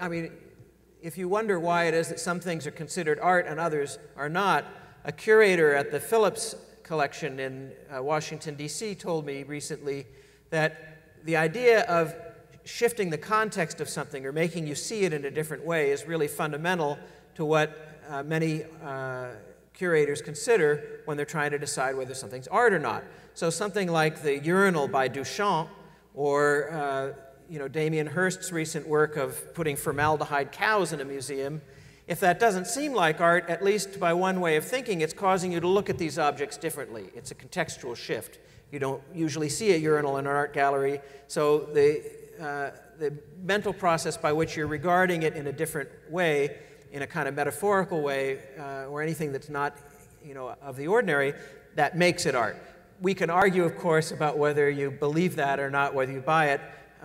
if you wonder why it is that some things are considered art and others are not, a curator at the Phillips collection in Washington, D.C. told me recently that the idea of shifting the context of something or making you see it in a different way is really fundamental to what many curators consider when they're trying to decide whether something's art or not. So something like the Urinal by Duchamp, or Damien Hirst's recent work of putting formaldehyde cows in a museum, if that doesn't seem like art, at least by one way of thinking, it's causing you to look at these objects differently. It's a contextual shift. You don't usually see a urinal in an art gallery, so the mental process by which you're regarding it in a different way, in a kind of metaphorical way, or anything that's not, of the ordinary, that makes it art. We can argue, of course, about whether you believe that or not, whether you buy it.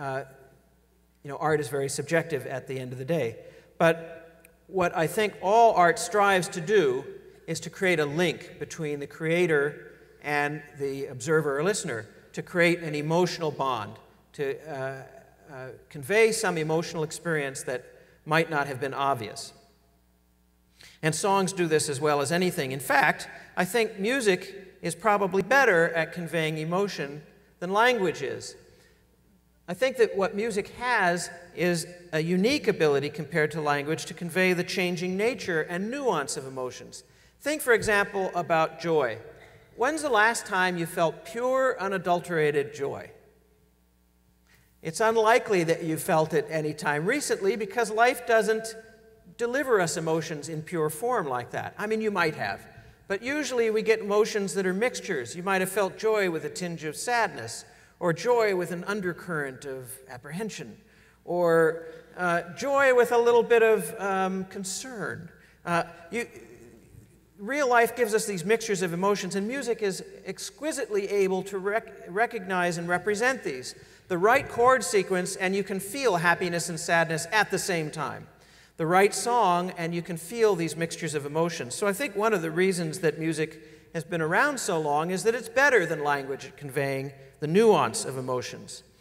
Art is very subjective at the end of the day. But what I think all art strives to do is to create a link between the creator and the observer or listener, to create an emotional bond, to convey some emotional experience that might not have been obvious. And songs do this as well as anything. In fact, I think music is probably better at conveying emotion than language is. I think that what music has is a unique ability compared to language to convey the changing nature and nuance of emotions. Think, for example, about joy. When's the last time you felt pure, unadulterated joy? It's unlikely that you felt it any time recently because life doesn't deliver us emotions in pure form like that. I mean, you might have. But usually we get emotions that are mixtures. You might have felt joy with a tinge of sadness, or joy with an undercurrent of apprehension, or joy with a little bit of concern. Real life gives us these mixtures of emotions, and music is exquisitely able to recognize and represent these. The right chord sequence, and you can feel happiness and sadness at the same time. The right song, and you can feel these mixtures of emotions. So I think one of the reasons that music has been around so long is that it's better than language at conveying the nuance of emotions.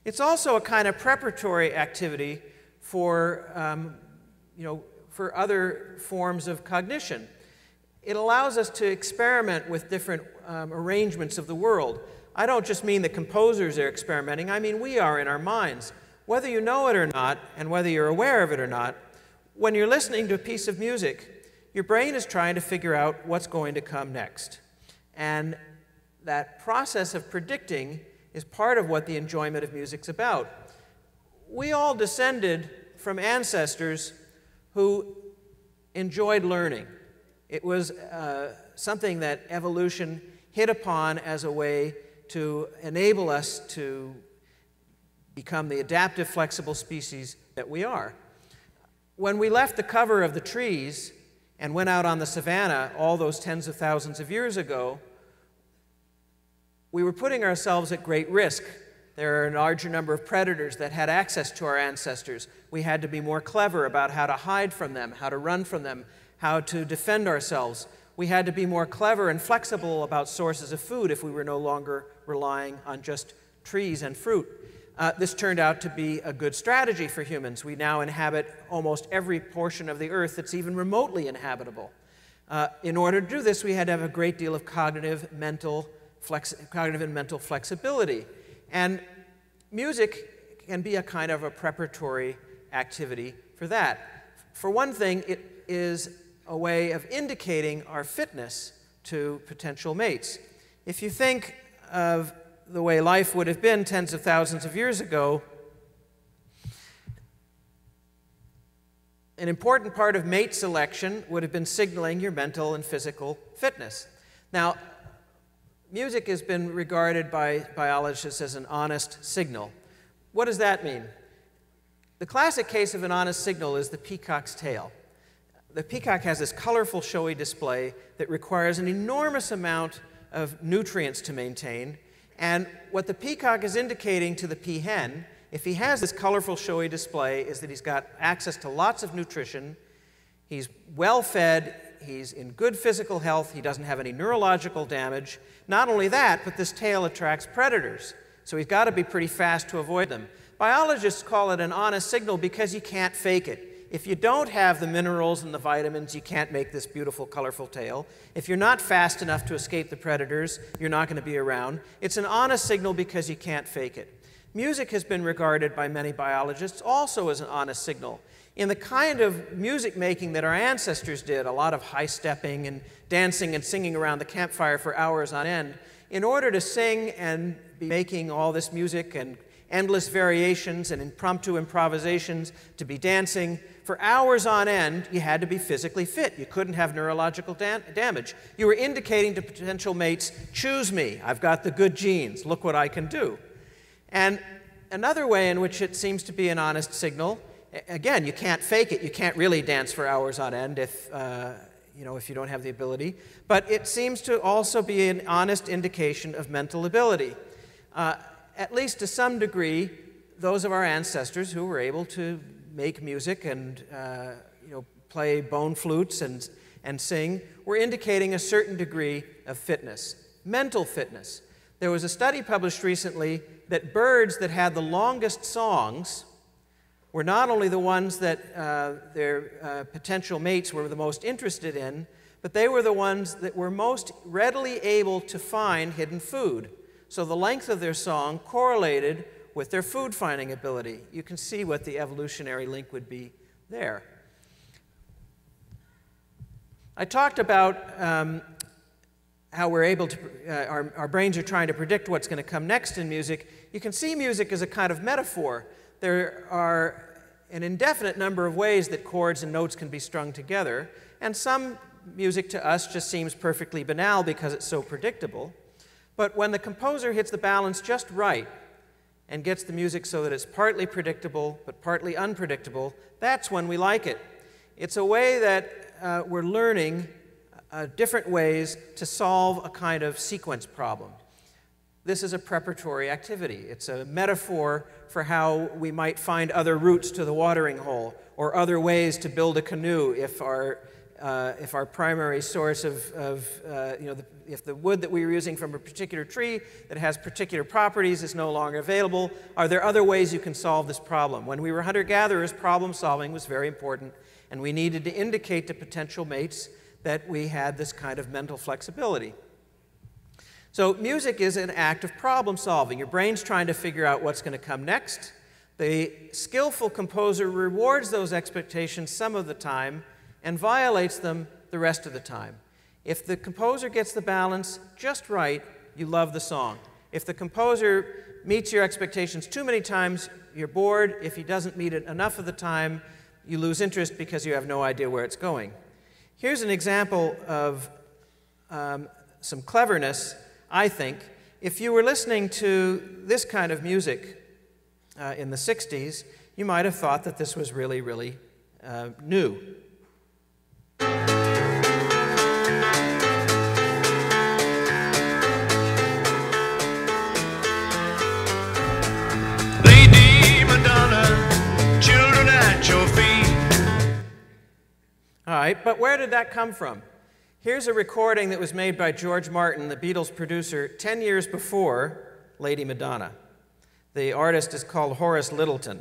It's also a kind of preparatory activity for, for other forms of cognition. It allows us to experiment with different arrangements of the world. I don't just mean the composers are experimenting, I mean we are in our minds. Whether you know it or not, and whether you're aware of it or not, when you're listening to a piece of music, your brain is trying to figure out what's going to come next. And that process of predicting is part of what the enjoyment of music's about. We all descended from ancestors who enjoyed learning. It was something that evolution hit upon as a way to enable us to become the adaptive, flexible species that we are. When we left the cover of the trees and went out on the savannah all those tens of thousands of years ago, we were putting ourselves at great risk. There are a larger number of predators that had access to our ancestors. We had to be more clever about how to hide from them, how to run from them, how to defend ourselves. We had to be more clever and flexible about sources of food if we were no longer relying on just trees and fruit. This turned out to be a good strategy for humans. We now inhabit almost every portion of the earth that's even remotely inhabitable. In order to do this, we had to have a great deal of cognitive and mental flexibility. And music can be a kind of a preparatory activity for that. For one thing, it is a way of indicating our fitness to potential mates. If you think of the way life would have been tens of thousands of years ago, an important part of mate selection would have been signaling your mental and physical fitness. Now, music has been regarded by biologists as an honest signal. What does that mean? The classic case of an honest signal is the peacock's tail. The peacock has this colorful, showy display that requires an enormous amount of nutrients to maintain. And what the peacock is indicating to the peahen, if he has this colorful, showy display, is that he's got access to lots of nutrition, he's well fed, he's in good physical health, he doesn't have any neurological damage. Not only that, but this tail attracts predators, so he's got to be pretty fast to avoid them. Biologists call it an honest signal because you can't fake it. If you don't have the minerals and the vitamins, you can't make this beautiful, colorful tail. If you're not fast enough to escape the predators, you're not going to be around. It's an honest signal because you can't fake it. Music has been regarded by many biologists also as an honest signal. In the kind of music making that our ancestors did, a lot of high stepping and dancing and singing around the campfire for hours on end, in order to sing and be making all this music and endless variations and impromptu improvisations, to be dancing for hours on end, you had to be physically fit. You couldn't have neurological damage. You were indicating to potential mates, choose me, I've got the good genes, look what I can do. And another way in which it seems to be an honest signal, again, you can't fake it. You can't really dance for hours on end if you don't have the ability. But it seems to also be an honest indication of mental ability. At least to some degree, those of our ancestors who were able to make music and play bone flutes and sing were indicating a certain degree of fitness, mental fitness. There was a study published recently that birds that had the longest songs were not only the ones that their potential mates were the most interested in, but they were the ones that were most readily able to find hidden food. So the length of their song correlated with their food-finding ability. You can see what the evolutionary link would be there. I talked about how we're able to, our brains are trying to predict what's going to come next in music. You can see music as a kind of metaphor. There are an indefinite number of ways that chords and notes can be strung together, and some music to us just seems perfectly banal because it's so predictable. But when the composer hits the balance just right and gets the music so that it's partly predictable but partly unpredictable, that's when we like it. It's a way that we're learning different ways to solve a kind of sequence problem. This is a preparatory activity. It's a metaphor for how we might find other routes to the watering hole or other ways to build a canoe if our if our primary source if the wood that we were using from a particular tree that has particular properties is no longer available, are there other ways you can solve this problem? When we were hunter-gatherers, problem solving was very important, and we needed to indicate to potential mates that we had this kind of mental flexibility. So music is an act of problem solving. Your brain's trying to figure out what's going to come next. The skillful composer rewards those expectations some of the time and violates them the rest of the time. If the composer gets the balance just right, you love the song. If the composer meets your expectations too many times, you're bored. If he doesn't meet it enough of the time, you lose interest because you have no idea where it's going. Here's an example of some cleverness, I think. If you were listening to this kind of music in the 60s, you might have thought that this was really, really new. All right, but where did that come from? Here's a recording that was made by George Martin, the Beatles producer, 10 years before Lady Madonna. The artist is called Horace Littleton.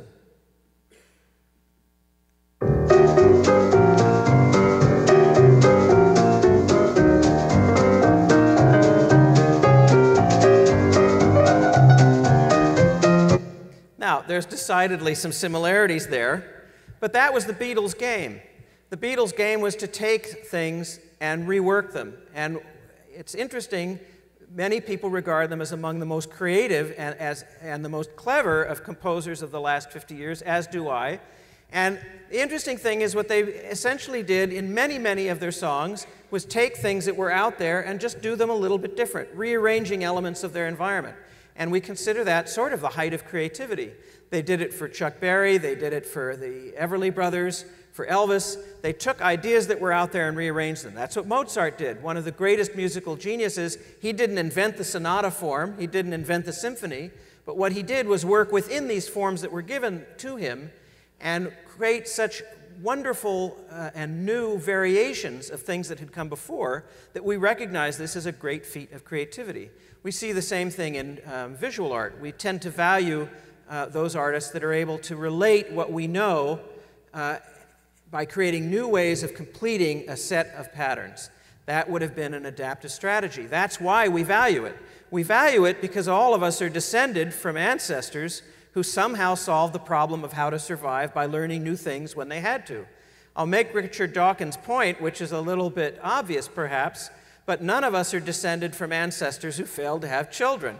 Now, there's decidedly some similarities there, but that was the Beatles' game. The Beatles' game was to take things and rework them. And it's interesting, many people regard them as among the most creative and the most clever of composers of the last 50 years, as do I. And the interesting thing is what they essentially did in many, many of their songs was take things that were out there and just do them a little bit different, rearranging elements of their environment. And we consider that sort of the height of creativity. They did it for Chuck Berry, they did it for the Everly Brothers, for Elvis. They took ideas that were out there and rearranged them. That's what Mozart did. One of the greatest musical geniuses. He didn't invent the sonata form, he didn't invent the symphony, but what he did was work within these forms that were given to him and create such wonderful and new variations of things that had come before that we recognize this as a great feat of creativity. We see the same thing in visual art. We tend to value those artists that are able to relate what we know by creating new ways of completing a set of patterns. That would have been an adaptive strategy. That's why we value it. We value it because all of us are descended from ancestors who somehow solved the problem of how to survive by learning new things when they had to. I'll make Richard Dawkins' point, which is a little bit obvious perhaps, but none of us are descended from ancestors who failed to have children.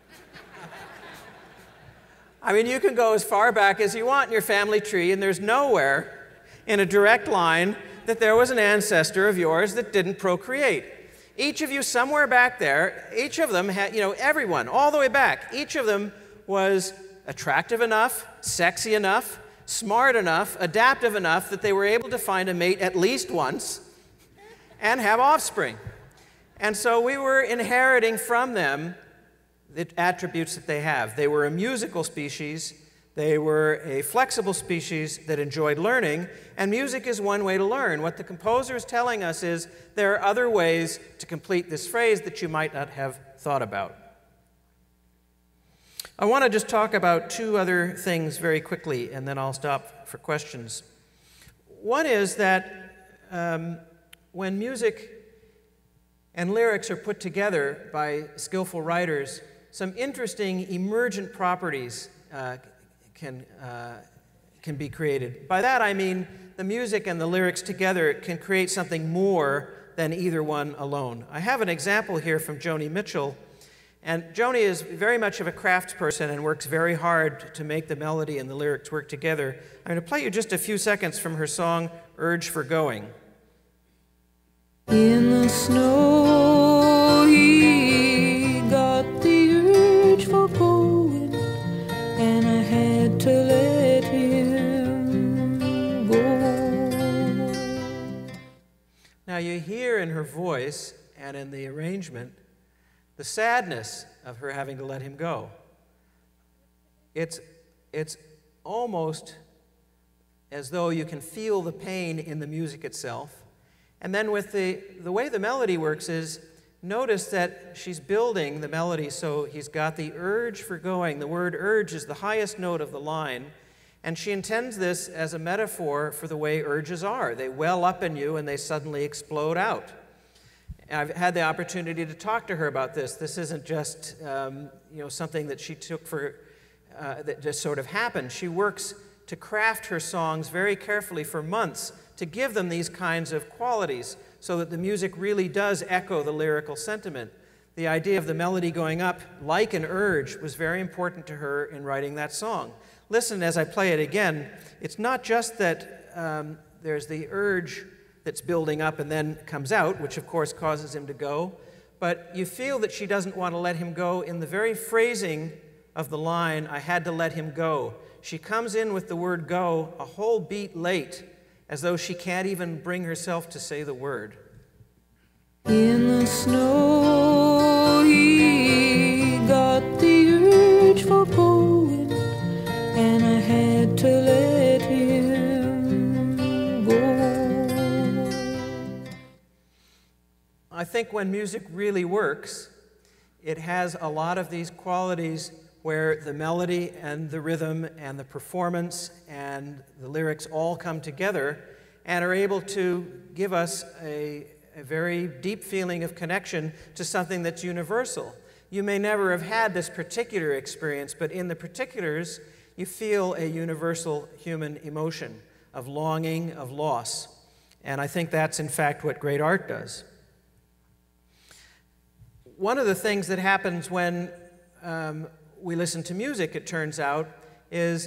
I mean, you can go as far back as you want in your family tree, and there's nowhere in a direct line that there was an ancestor of yours that didn't procreate. Each of you somewhere back there, each of them had, everyone, all the way back, each of them was attractive enough, sexy enough, smart enough, adaptive enough that they were able to find a mate at least once and have offspring. And so we were inheriting from them the attributes that they have. They were a musical species, they were a flexible species that enjoyed learning, and music is one way to learn. What the composer is telling us is there are other ways to complete this phrase that you might not have thought about. I want to just talk about two other things very quickly, and then I'll stop for questions. One is that when music and lyrics are put together by skillful writers, some interesting emergent properties can be created. By that I mean the music and the lyrics together can create something more than either one alone. I have an example here from Joni Mitchell, and Joni is very much of a craftsperson and works very hard to make the melody and the lyrics work together. I'm going to play you just a few seconds from her song, Urge for Going. In the snow he got the urge for going, and I had to let him go. Now you hear in her voice and in the arrangement the sadness of her having to let him go. It's almost as though you can feel the pain in the music itself, And then with the way the melody works is, notice that she's building the melody so he's got the urge for going. The word urge is the highest note of the line, and she intends this as a metaphor for the way urges are. They well up in you and they suddenly explode out. I've had the opportunity to talk to her about this. This isn't just something that she took for, that just sort of happened. She works to craft her songs very carefully for months to give them these kinds of qualities so that the music really does echo the lyrical sentiment. The idea of the melody going up like an urge was very important to her in writing that song. Listen as I play it again. It's not just that there's the urge that's building up and then comes out, which of course causes him to go, but you feel that she doesn't want to let him go in the very phrasing of the line, I had to let him go. She comes in with the word go a whole beat late, as though she can't even bring herself to say the word. In the snow he got the urge for going, and I had to let him go. I think when music really works, it has a lot of these qualities where the melody and the rhythm and the performance and the lyrics all come together and are able to give us a very deep feeling of connection to something that's universal. You may never have had this particular experience, but in the particulars, you feel a universal human emotion of longing, of loss. And I think that's, in fact, what great art does. One of the things that happens when we listen to music, it turns out, is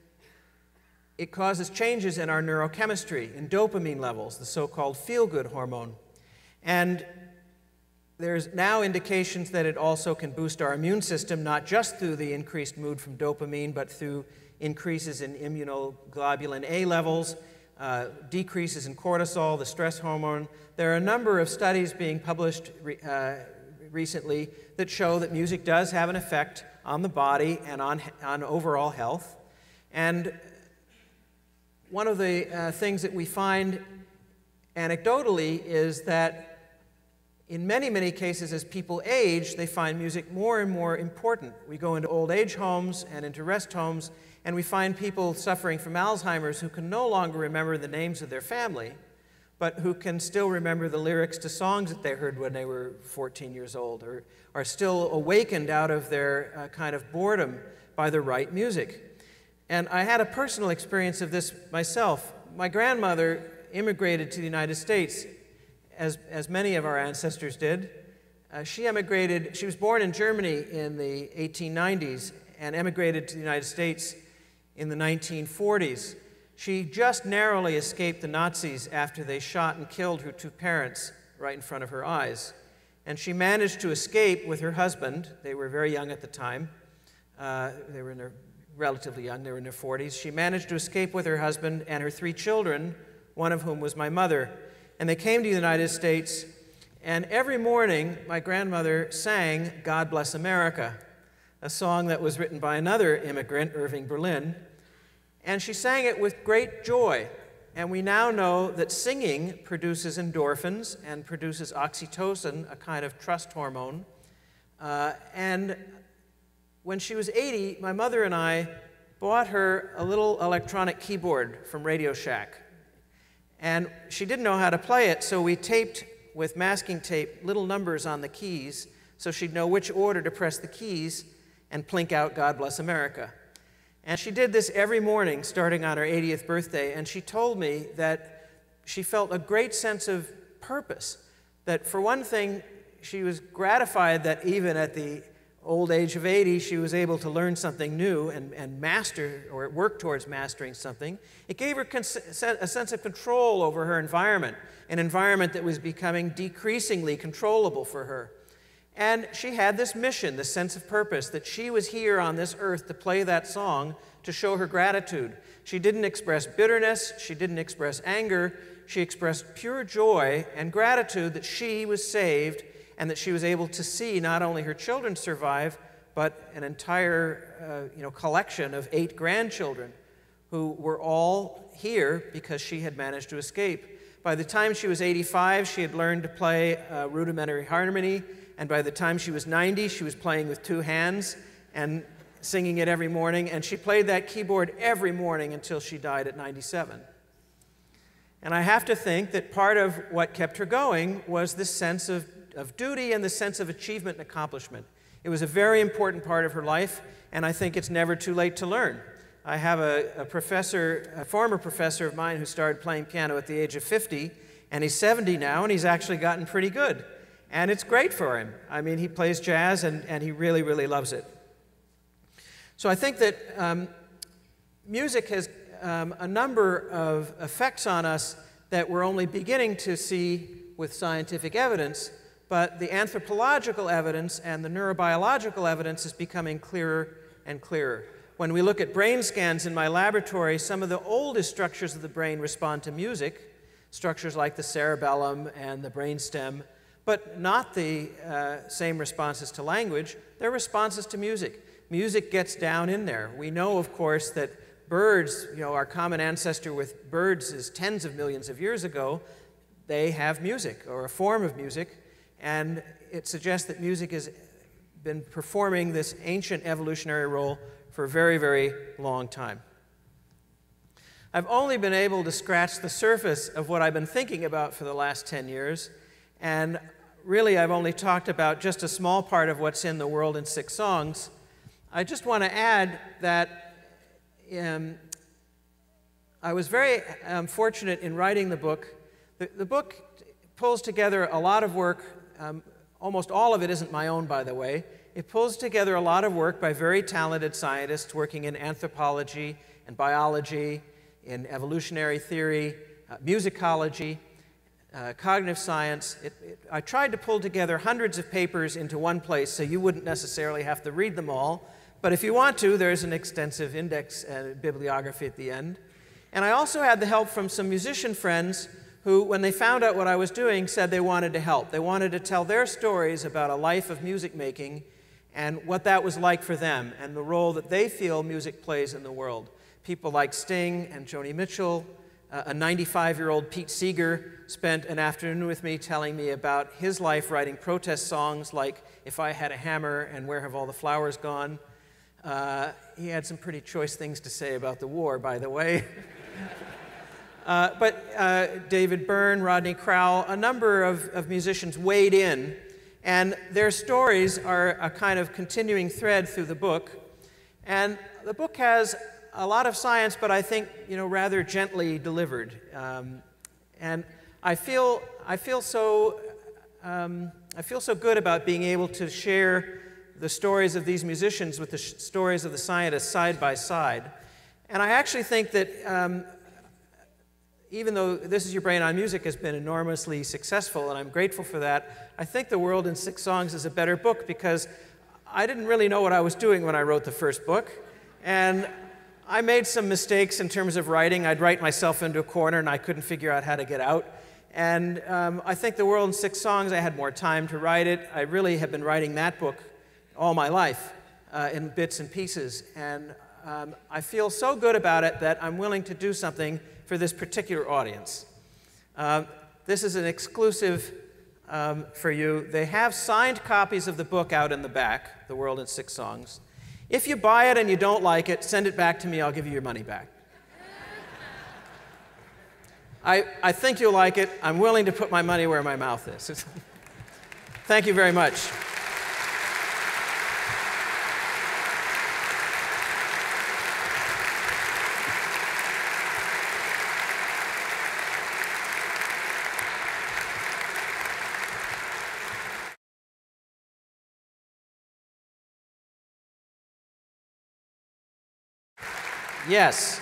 it causes changes in our neurochemistry, in dopamine levels, the so-called feel-good hormone. And there's now indications that it also can boost our immune system, not just through the increased mood from dopamine, but through increases in immunoglobulin A levels, decreases in cortisol, the stress hormone. There are a number of studies being published recently that show that music does have an effect on the body and on overall health. And one of the things that we find anecdotally is that in many, many cases as people age, they find music more and more important. We go into old age homes and into rest homes, and we find people suffering from Alzheimer's who can no longer remember the names of their family, but who can still remember the lyrics to songs that they heard when they were 14 years old, or are still awakened out of their kind of boredom by the right music. And I had a personal experience of this myself. My grandmother immigrated to the United States, as many of our ancestors did. She emigrated, she was born in Germany in the 1890s and emigrated to the United States in the 1940s. She just narrowly escaped the Nazis after they shot and killed her two parents right in front of her eyes. And she managed to escape with her husband. They were very young at the time. They were relatively young, they were in their 40s. She managed to escape with her husband and her 3 children, one of whom was my mother. And they came to the United States, and every morning my grandmother sang God Bless America, a song that was written by another immigrant, Irving Berlin. And she sang it with great joy. And we now know that singing produces endorphins and produces oxytocin, a kind of trust hormone. And when she was 80, my mother and I bought her a little electronic keyboard from Radio Shack. And she didn't know how to play it, so we taped with masking tape little numbers on the keys so she'd know which order to press the keys and plink out God Bless America. And she did this every morning starting on her 80th birthday, and she told me that she felt a great sense of purpose. That for one thing, she was gratified that even at the old age of 80, she was able to learn something new and master or work towards mastering something. It gave her a sense of control over her environment, an environment that was becoming decreasingly controllable for her. And she had this mission, this sense of purpose, that she was here on this earth to play that song to show her gratitude. She didn't express bitterness, she didn't express anger, she expressed pure joy and gratitude that she was saved and that she was able to see not only her children survive, but an entire collection of 8 grandchildren who were all here because she had managed to escape. By the time she was 85, she had learned to play rudimentary harmony, and by the time she was 90, she was playing with 2 hands and singing it every morning, and she played that keyboard every morning until she died at 97. And I have to think that part of what kept her going was this sense of duty and the sense of achievement and accomplishment. It was a very important part of her life, and I think it's never too late to learn. I have a former professor of mine who started playing piano at the age of 50, and he's 70 now, and he's actually gotten pretty good. And it's great for him. I mean, he plays jazz, and he really, really loves it. So I think that music has a number of effects on us that we're only beginning to see with scientific evidence, but the anthropological evidence and the neurobiological evidence is becoming clearer and clearer. When we look at brain scans in my laboratory, some of the oldest structures of the brain respond to music, structures like the cerebellum and the brainstem, but not the same responses to language. They're responses to music. Music gets down in there. We know, of course, that birds, our common ancestor with birds is tens of millions of years ago. They have music, or a form of music, and it suggests that music has been performing this ancient evolutionary role for a very, very long time. I've only been able to scratch the surface of what I've been thinking about for the last 10 years, and really I've only talked about just a small part of what's in The World in 6 Songs. I just want to add that I was very fortunate in writing the book. The book pulls together a lot of work. Almost all of it isn't my own, by the way. It pulls together a lot of work by very talented scientists working in anthropology and biology, in evolutionary theory, musicology, cognitive science. I tried to pull together hundreds of papers into one place so you wouldn't necessarily have to read them all. But if you want to, there's an extensive index and bibliography at the end. And I also had the help from some musician friends who, when they found out what I was doing, said they wanted to help. They wanted to tell their stories about a life of music making and what that was like for them and the role that they feel music plays in the world. People like Sting and Joni Mitchell. A 95-year-old Pete Seeger spent an afternoon with me telling me about his life writing protest songs like If I Had a Hammer and Where Have All the Flowers Gone. He had some pretty choice things to say about the war, by the way. But David Byrne, Rodney Crowell, a number of musicians weighed in, and their stories are a kind of continuing thread through the book. And the book has a lot of science, but I think, rather gently delivered. And I feel so good about being able to share the stories of these musicians with the stories of the scientists side by side. And I actually think that even though This Is Your Brain on Music has been enormously successful, and I'm grateful for that, I think The World in 6 Songs is a better book because I didn't really know what I was doing when I wrote the first book. And I made some mistakes in terms of writing. I'd write myself into a corner and I couldn't figure out how to get out. And I think The World in 6 Songs, I had more time to write it. I really have been writing that book all my life in bits and pieces. And I feel so good about it that I'm willing to do something for this particular audience. This is an exclusive for you. They have signed copies of the book out in the back, The World in 6 Songs. If you buy it and you don't like it, send it back to me. I'll give you your money back. I think you'll like it. I'm willing to put my money where my mouth is. Thank you very much. Yes.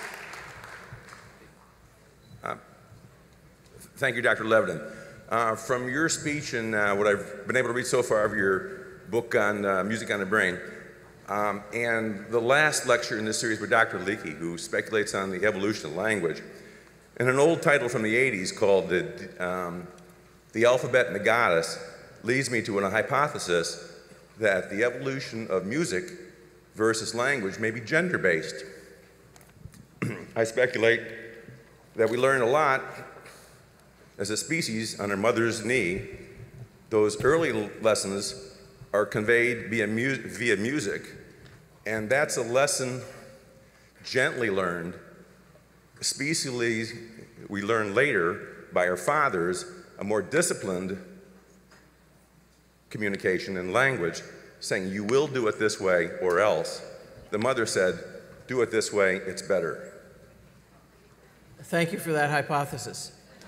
Thank you, Dr. Levitin. From your speech and what I've been able to read so far of your book on music on the brain, and the last lecture in this series with Dr. Leakey, who speculates on the evolution of language, and an old title from the 80s called The Alphabet and the Goddess leads me to a hypothesis that the evolution of music versus language may be gender-based. I speculate that we learn a lot As a species on our mother's knee, those early lessons are conveyed via music, and that's a lesson gently learned. Specially, we learn later by our fathers a more disciplined communication and language, saying, you will do it this way or else. The mother said, do it this way, it's better. Thank you for that hypothesis.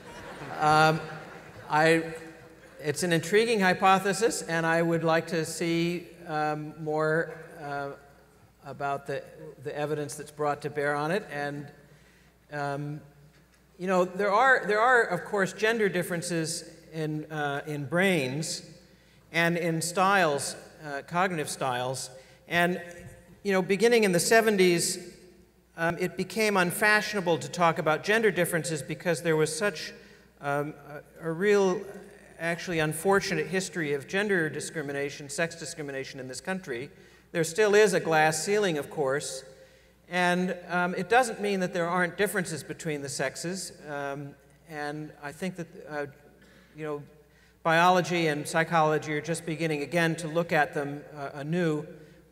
It's an intriguing hypothesis, and I would like to see more about the evidence that's brought to bear on it. And you know, there are of course gender differences in brains and in styles, cognitive styles. And you know, beginning in the 70s, it became unfashionable to talk about gender differences because there was such a real, actually unfortunate history of gender discrimination, sex discrimination in this country. There still is a glass ceiling, of course, and it doesn't mean that there aren't differences between the sexes. And I think that you know, biology and psychology are just beginning again to look at them anew.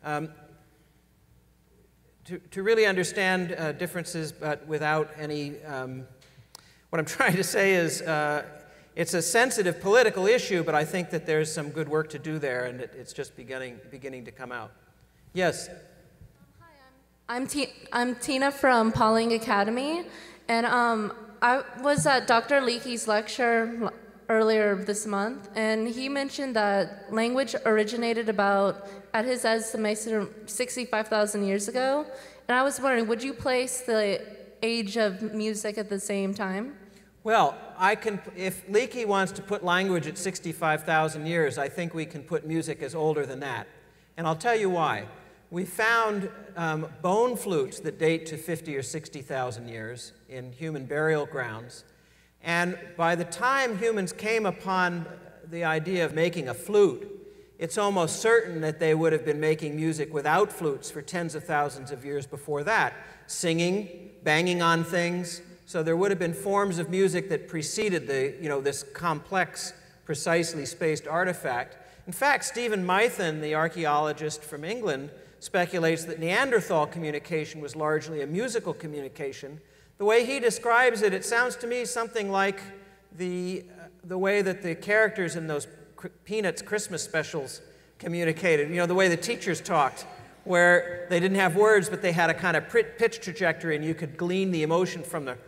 To really understand differences, but without any, what I'm trying to say is it's a sensitive political issue, but I think that there's some good work to do there, and it's just beginning to come out. Yes? Hi, I'm Tina from Pauling Academy, and I was at Dr. Leakey's lecture earlier this month, and he mentioned that language originated about, at his estimation, 65,000 years ago. And I was wondering, would you place the age of music at the same time? Well, if Leakey wants to put language at 65,000 years, I think we can put music as older than that. And I'll tell you why. We found bone flutes that date to 50 or 60,000 years in human burial grounds. And by the time humans came upon the idea of making a flute, it's almost certain that they would have been making music without flutes for tens of thousands of years before that, singing, banging on things. So there would have been forms of music that preceded this complex, precisely spaced artifact. In fact, Stephen Mythen, the archaeologist from England, speculates that Neanderthal communication was largely a musical communication. The way he describes it, it sounds to me something like the way that the characters in those Peanuts Christmas specials communicated, you know, the way the teachers talked, where they didn't have words, but they had a kind of pitch trajectory, and you could glean the emotion from the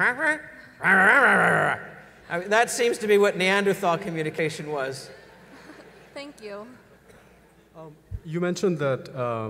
I mean, that seems to be what Neanderthal communication was. Thank you. You mentioned that,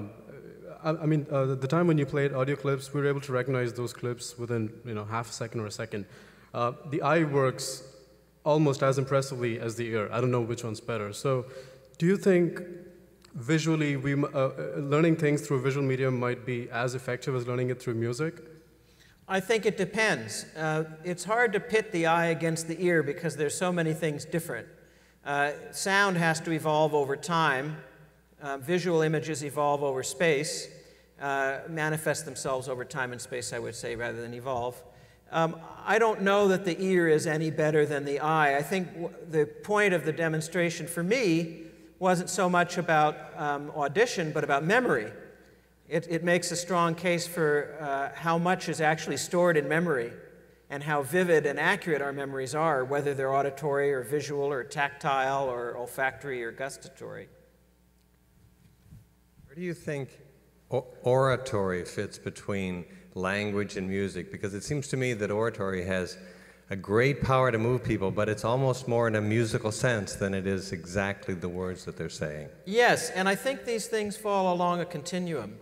the time when you played audio clips, we were able to recognize those clips within, half a second or a second. The eye works almost as impressively as the ear. I don't know which one's better. So do you think visually, learning things through a visual medium might be as effective as learning it through music? I think it depends. It's hard to pit the eye against the ear because there's so many things different. Sound has to evolve over time. Visual images evolve over space, manifest themselves over time and space, I would say, rather than evolve. I don't know that the ear is any better than the eye. I think the point of the demonstration for me wasn't so much about audition, but about memory. It makes a strong case for how much is actually stored in memory and how vivid and accurate our memories are, whether they're auditory or visual or tactile or olfactory or gustatory. Where do you think oratory fits between language and music? Because it seems to me that oratory has a great power to move people, but it's almost more in a musical sense than it is exactly the words that they're saying. Yes, and I think these things fall along a continuum.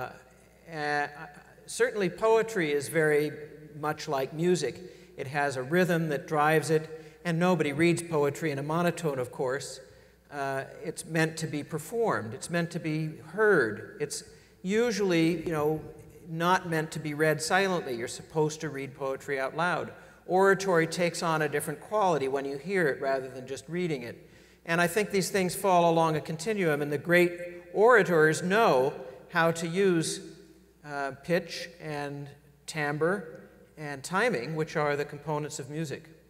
Certainly poetry is very much like music. It has a rhythm that drives it, and nobody reads poetry in a monotone, of course. It's meant to be performed. It's meant to be heard. It's usually, not meant to be read silently. You're supposed to read poetry out loud. Oratory takes on a different quality when you hear it rather than just reading it. And I think these things fall along a continuum, and the great orators know how to use pitch and timbre and timing, which are the components of music.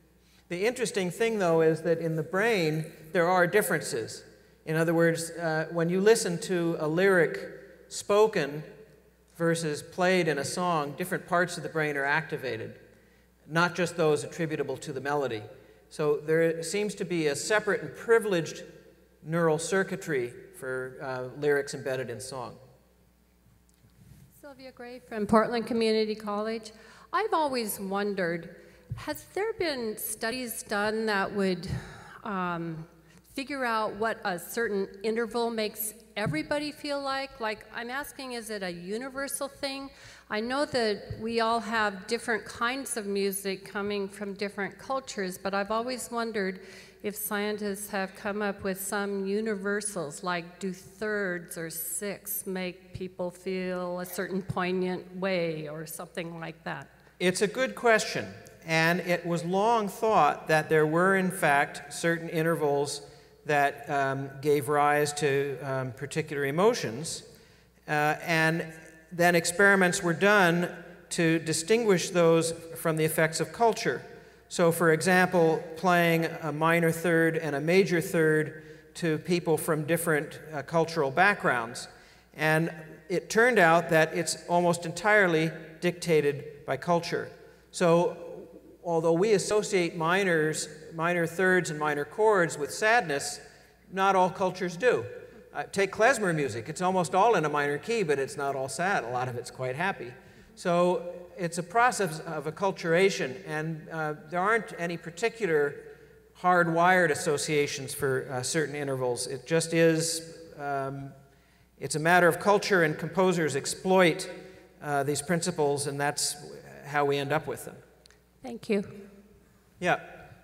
The interesting thing, though, is that in the brain, there are differences. In other words, when you listen to a lyric spoken versus played in a song, different parts of the brain are activated, not just those attributable to the melody. So there seems to be a separate and privileged neural circuitry for lyrics embedded in song. Sylvia Gray from Portland Community College. I've always wondered, has there been studies done that would figure out what a certain interval makes everybody feel like? Like, I'm asking, is it a universal thing? I know that we all have different kinds of music coming from different cultures, but I've always wondered if scientists have come up with some universals, like do thirds or sixths make people feel a certain poignant way or something like that? It's a good question, and it was long thought that there were, in fact, certain intervals that gave rise to particular emotions, and then experiments were done to distinguish those from the effects of culture. So, for example, playing a minor third and a major third to people from different cultural backgrounds. And it turned out that it's almost entirely dictated by culture. So, although we associate minor thirds and minor chords with sadness, not all cultures do. Take klezmer music. It's almost all in a minor key, but it's not all sad. A lot of it's quite happy. So it's a process of acculturation, and there aren't any particular hardwired associations for certain intervals. It just is, it's a matter of culture, and composers exploit these principles, and that's how we end up with them. Thank you. Yeah.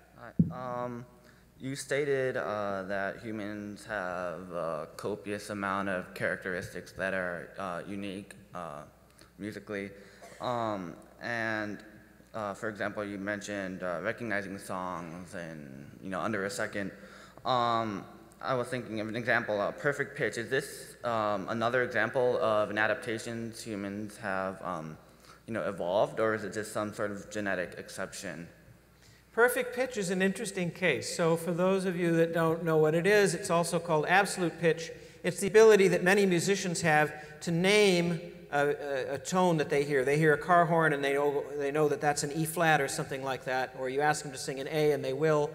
You stated that humans have a copious amount of characteristics that are unique musically. For example, you mentioned recognizing songs in under a second. I was thinking of an example, perfect pitch. Is this another example of an adaptation humans have evolved, or is it just some sort of genetic exception? Perfect pitch is an interesting case. So for those of you that don't know what it is, it's also called absolute pitch. It's the ability that many musicians have to name a tone that they hear. They hear a car horn and they know that that's an E flat or something like that, or you ask them to sing an A and they will.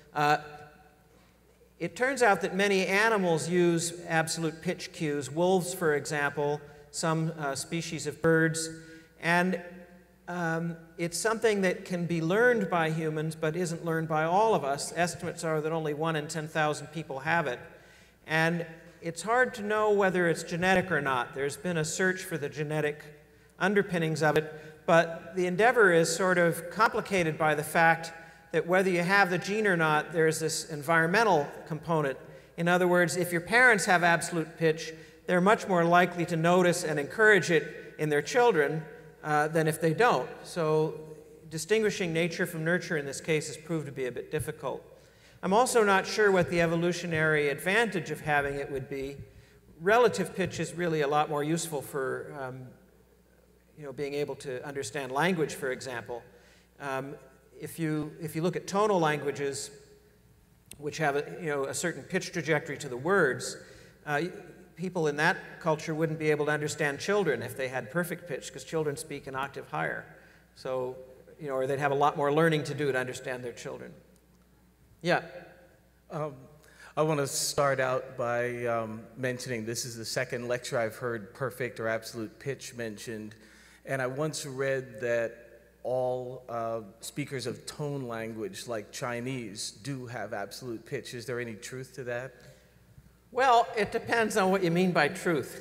It turns out that many animals use absolute pitch cues. Wolves, for example, some species of birds, and it's something that can be learned by humans but isn't learned by all of us. Estimates are that only 1 in 10,000 people have it. And it's hard to know whether it's genetic or not. There's been a search for the genetic underpinnings of it, but the endeavor is sort of complicated by the fact that whether you have the gene or not, there's this environmental component. In other words, if your parents have absolute pitch, they're much more likely to notice and encourage it in their children than if they don't. So distinguishing nature from nurture in this case has proved to be a bit difficult. I'm also not sure what the evolutionary advantage of having it would be. Relative pitch is really a lot more useful for being able to understand language, for example. If you look at tonal languages, which have a certain pitch trajectory to the words, people in that culture wouldn't be able to understand children if they had perfect pitch, because children speak an octave higher. So, or they'd have a lot more learning to do to understand their children. Yeah. I want to start out by mentioning this is the second lecture I've heard perfect or absolute pitch mentioned, and I once read that all speakers of tone language, like Chinese, do have absolute pitch. Is there any truth to that? Well, it depends on what you mean by truth.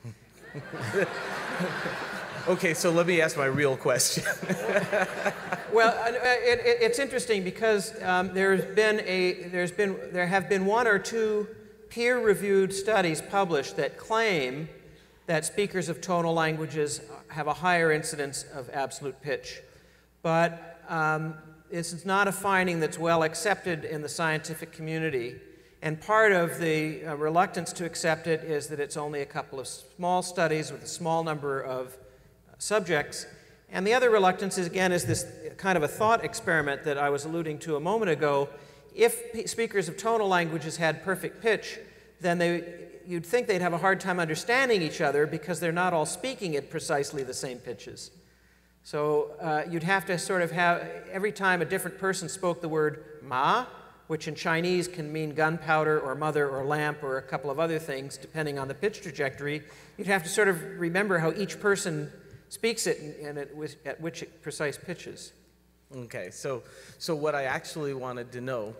Okay, so let me ask my real question. Well, it's interesting because there have been 1 or 2 peer-reviewed studies published that claim that speakers of tonal languages have a higher incidence of absolute pitch. But this is not a finding that's well accepted in the scientific community. And part of the reluctance to accept it is that it's only a couple of small studies with a small number of subjects, And the other reluctance is, again, is this kind of a thought experiment that I was alluding to a moment ago. If speakers of tonal languages had perfect pitch, then you'd think they'd have a hard time understanding each other because they're not all speaking at precisely the same pitches. So you'd have to sort of have, every time a different person spoke the word ma, which in Chinese can mean gunpowder or mother or lamp or a couple of other things, depending on the pitch trajectory, you'd have to sort of remember how each person speaks it and at which precise pitches. Okay, so what I actually wanted to know,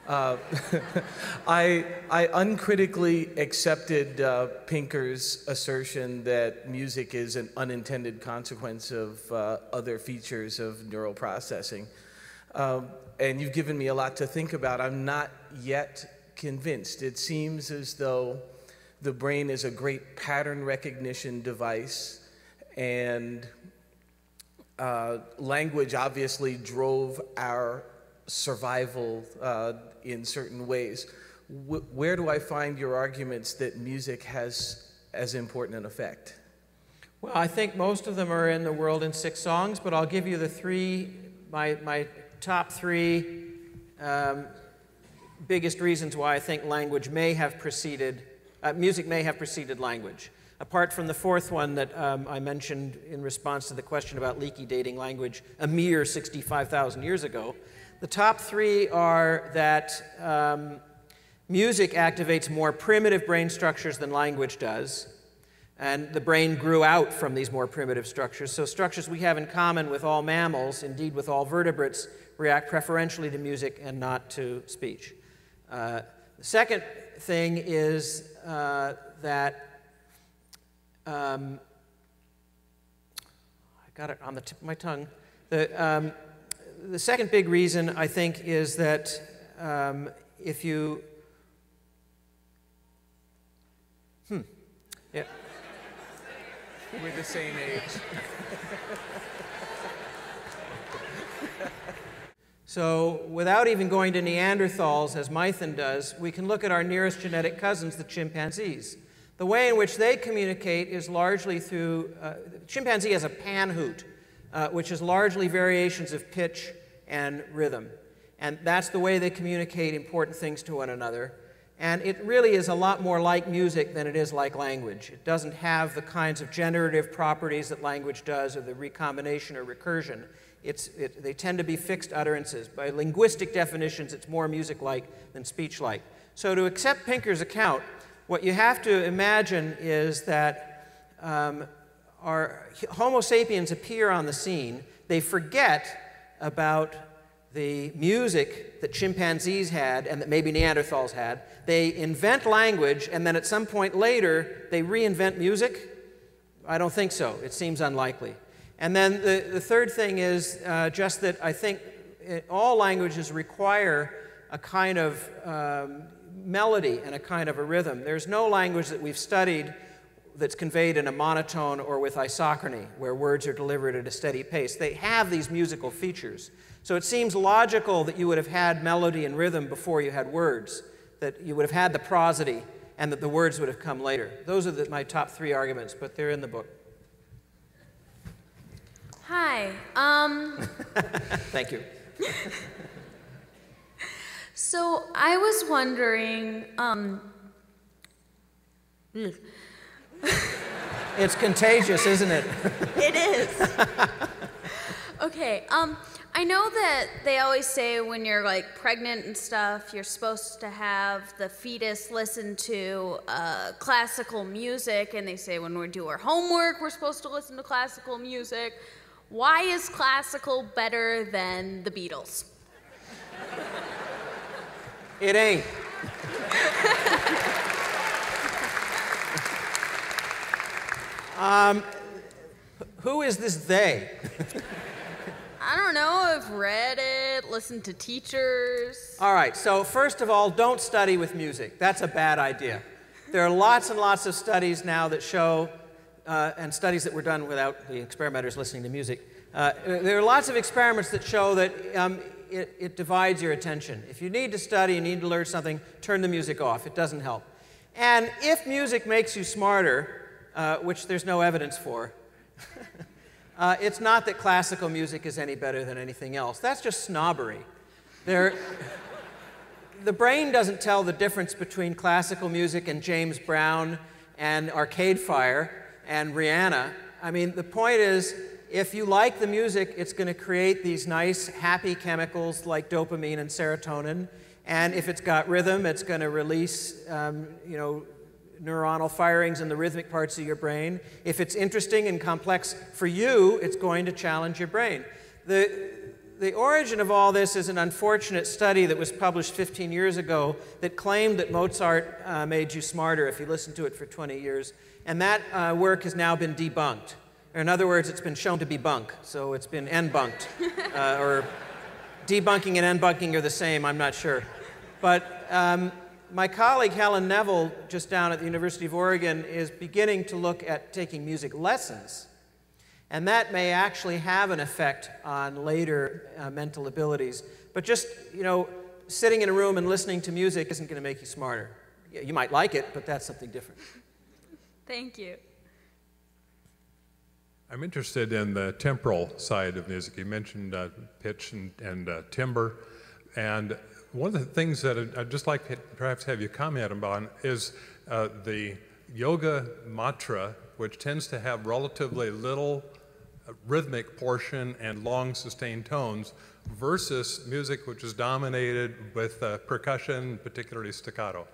I uncritically accepted Pinker's assertion that music is an unintended consequence of other features of neural processing. And you've given me a lot to think about. I'm not yet convinced. It seems as though the brain is a great pattern recognition device, and language obviously drove our survival in certain ways. Where do I find your arguments that music has as important an effect? Well, I think most of them are in The World in 6 Songs, but I'll give you the three, my top three biggest reasons why I think language may have preceded, music may have preceded language. Apart from the fourth one that I mentioned in response to the question about Leakey dating language a mere 65,000 years ago, the top three are that music activates more primitive brain structures than language does, and the brain grew out from these more primitive structures. So structures we have in common with all mammals, indeed with all vertebrates, react preferentially to music and not to speech. The second thing is that I got it on the tip of my tongue. The second big reason, I think, is that if you... Yeah. We're the same age. So without even going to Neanderthals, as Meithen does, we can look at our nearest genetic cousins, the chimpanzees. The way in which they communicate is largely through... chimpanzee has a panhoot, which is largely variations of pitch and rhythm. And that's the way they communicate important things to one another. And it really is a lot more like music than it is like language. It doesn't have the kinds of generative properties that language does, or the recombination or recursion. They tend to be fixed utterances. By linguistic definitions, it's more music-like than speech-like. So to accept Pinker's account, what you have to imagine is that our Homo sapiens appear on the scene. They forget about the music that chimpanzees had and that maybe Neanderthals had. They invent language, and then at some point later, they reinvent music? I don't think so. It seems unlikely. And then the third thing is just that I think all languages require a kind of melody and a kind of a rhythm. There's no language that we've studied that's conveyed in a monotone or with isochrony, where words are delivered at a steady pace. They have these musical features. So it seems logical that you would have had melody and rhythm before you had words, that you would have had the prosody, and that the words would have come later. Those are my top three arguments, but they're in the book. Hi. Thank you. So I was wondering, It's contagious, isn't it? It is. Okay, I know that they always say when you're like pregnant and stuff, you're supposed to have the fetus listen to classical music, and they say when we do our homework, we're supposed to listen to classical music. Why is classical better than the Beatles? It ain't. Who is this they? I don't know. I've read it, listened to teachers. All right, so first of all, don't study with music. That's a bad idea. There are lots and lots of studies now that show, and studies that were done without the experimenters listening to music. There are lots of experiments that show that it divides your attention. If you need to study, you need to learn something, turn the music off. It doesn't help. And if music makes you smarter, which there's no evidence for, It's not that classical music is any better than anything else. That's just snobbery. The brain doesn't tell the difference between classical music and James Brown and Arcade Fire and Rihanna. I mean, the point is, if you like the music, it's going to create these nice, happy chemicals like dopamine and serotonin. And if it's got rhythm, it's going to release, neuronal firings in the rhythmic parts of your brain. If it's interesting and complex for you, it's going to challenge your brain. The origin of all this is an unfortunate study that was published 15 years ago that claimed that Mozart made you smarter if you listened to it for 20 years. And that work has now been debunked. Or in other words, it's been shown to be bunk. So it's been enbunked. Or debunking and enbunking are the same, I'm not sure. But my colleague Helen Neville, just down at the University of Oregon, is beginning to look at taking music lessons. And that may actually have an effect on later mental abilities. But just, sitting in a room and listening to music isn't going to make you smarter. You might like it, but that's something different. Thank you. I'm interested in the temporal side of music. You mentioned pitch and timbre. And one of the things that I'd just like to perhaps have you comment upon is the yoga mantra, which tends to have relatively little rhythmic portion and long sustained tones, versus music which is dominated with percussion, particularly staccato.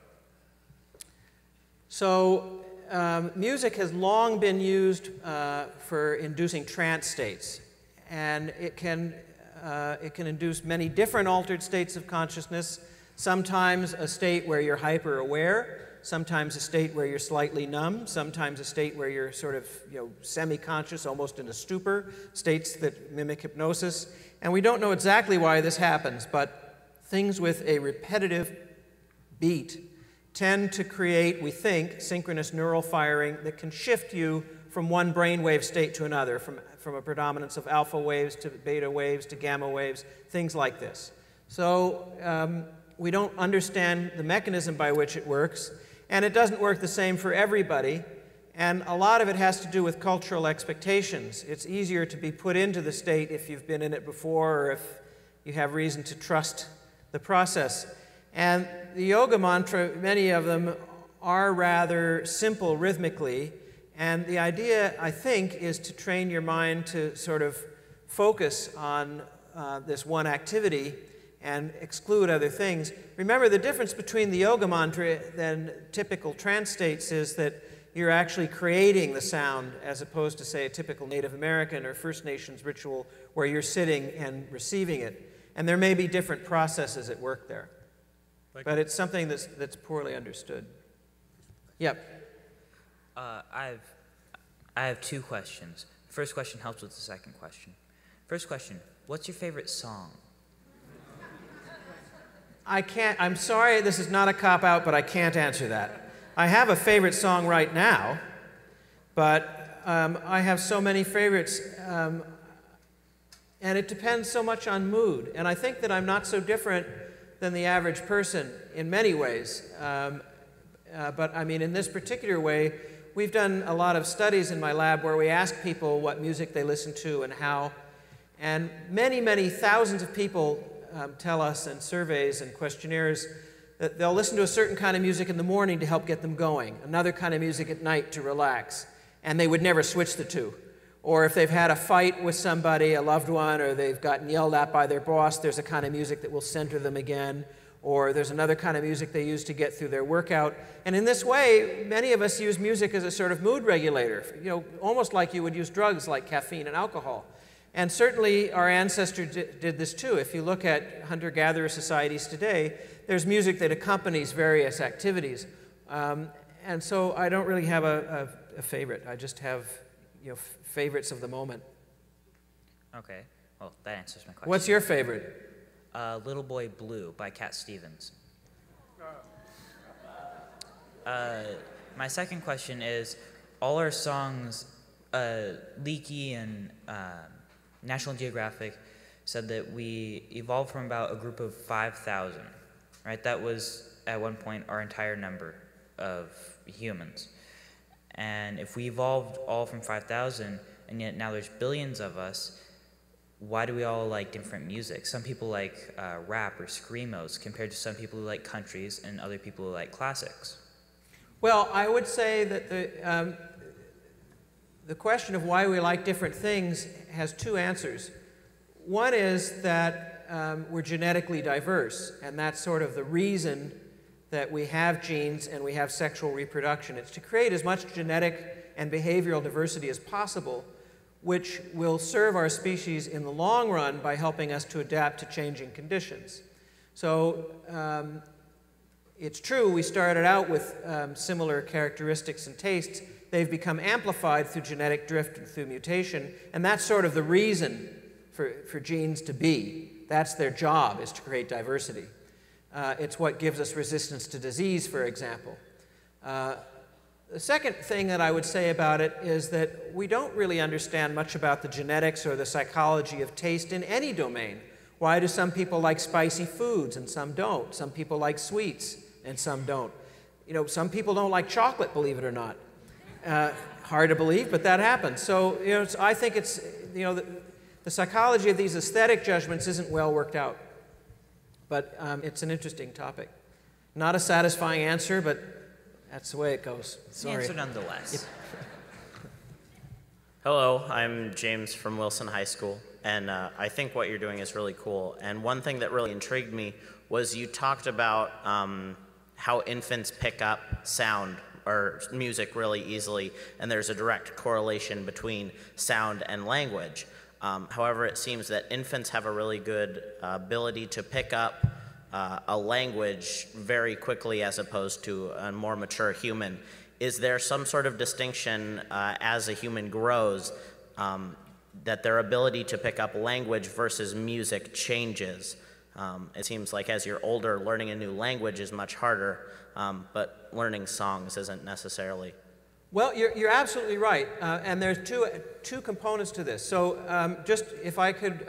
So music has long been used for inducing trance states, and it can induce many different altered states of consciousness, sometimes a state where you're hyper-aware, sometimes a state where you're slightly numb, sometimes a state where you're sort of semi-conscious, almost in a stupor, states that mimic hypnosis. And we don't know exactly why this happens, but things with a repetitive beat tend to create, we think, synchronous neural firing that can shift you from one brainwave state to another, from a predominance of alpha waves to beta waves to gamma waves, things like this. So we don't understand the mechanism by which it works, and it doesn't work the same for everybody, and a lot of it has to do with cultural expectations. It's easier to be put into the state if you've been in it before or if you have reason to trust the process. And the yoga mantra, many of them are rather simple rhythmically, and the idea, I think, is to train your mind to sort of focus on this one activity and exclude other things. Remember, the difference between the yoga mantra and typical trance states is that you're actually creating the sound as opposed to, say, a typical Native American or First Nations ritual where you're sitting and receiving it. And there may be different processes at work there. But it's something that's poorly understood. Yep. I have two questions. The first question helps with the second question. First question, what's your favorite song? I'm sorry, this is not a cop-out, but I can't answer that. I have a favorite song right now, but I have so many favorites, and it depends so much on mood. And I think that I'm not so different than the average person in many ways. But I mean, in this particular way, we've done a lot of studies in my lab where we ask people what music they listen to and how. And many, many thousands of people tell us in surveys and questionnaires that they'll listen to a certain kind of music in the morning to help get them going, another kind of music at night to relax, and they would never switch the two. Or if they've had a fight with somebody, a loved one, or they've gotten yelled at by their boss, there's a kind of music that will center them again. Or there's another kind of music they use to get through their workout. And in this way, many of us use music as a sort of mood regulator, almost like you would use drugs like caffeine and alcohol. And certainly our ancestors did this too. If you look at hunter-gatherer societies today, there's music that accompanies various activities. And so I don't really have a favorite. I just have favorites of the moment. Okay, well, that answers my question. What's your favorite? Little Boy Blue by Cat Stevens. My second question is, all our songs, Leakey and National Geographic said that we evolved from about a group of 5,000, right? That was, at one point, our entire number of humans. And if we evolved all from 5,000, and yet now there's billions of us. Why do we all like different music? Some people like rap or screamos compared to some people who like countries and other people who like classics. Well, I would say that the question of why we like different things has two answers. One is that we're genetically diverse, and that's sort of the reason that we have genes and we have sexual reproduction. It's to create as much genetic and behavioral diversity as possible, which will serve our species in the long run by helping us to adapt to changing conditions. So it's true we started out with similar characteristics and tastes. They've become amplified through genetic drift and through mutation, and that's sort of the reason for genes to be. That's their job, is to create diversity. It's what gives us resistance to disease, for example. The second thing that I would say about it is that we don't really understand much about the genetics or the psychology of taste in any domain. Why do some people like spicy foods and some don't? Some people like sweets and some don't. You know, some people don't like chocolate, believe it or not. Hard to believe, but that happens. So, you know, I think it's, you know, the psychology of these aesthetic judgments isn't well worked out. But it's an interesting topic. Not a satisfying answer, but that's the way it goes. Sorry. Answer nonetheless. Hello, I'm James from Wilson High School, and I think what you're doing is really cool. And one thing that really intrigued me was you talked about how infants pick up sound or music really easily, and there's a direct correlation between sound and language. However, it seems that infants have a really good ability to pick up a language very quickly as opposed to a more mature human. Is there some sort of distinction as a human grows that their ability to pick up language versus music changes? It seems like as you're older, learning a new language is much harder, but learning songs isn't necessarily. Well, you're absolutely right, and there's two components to this. So just if I could,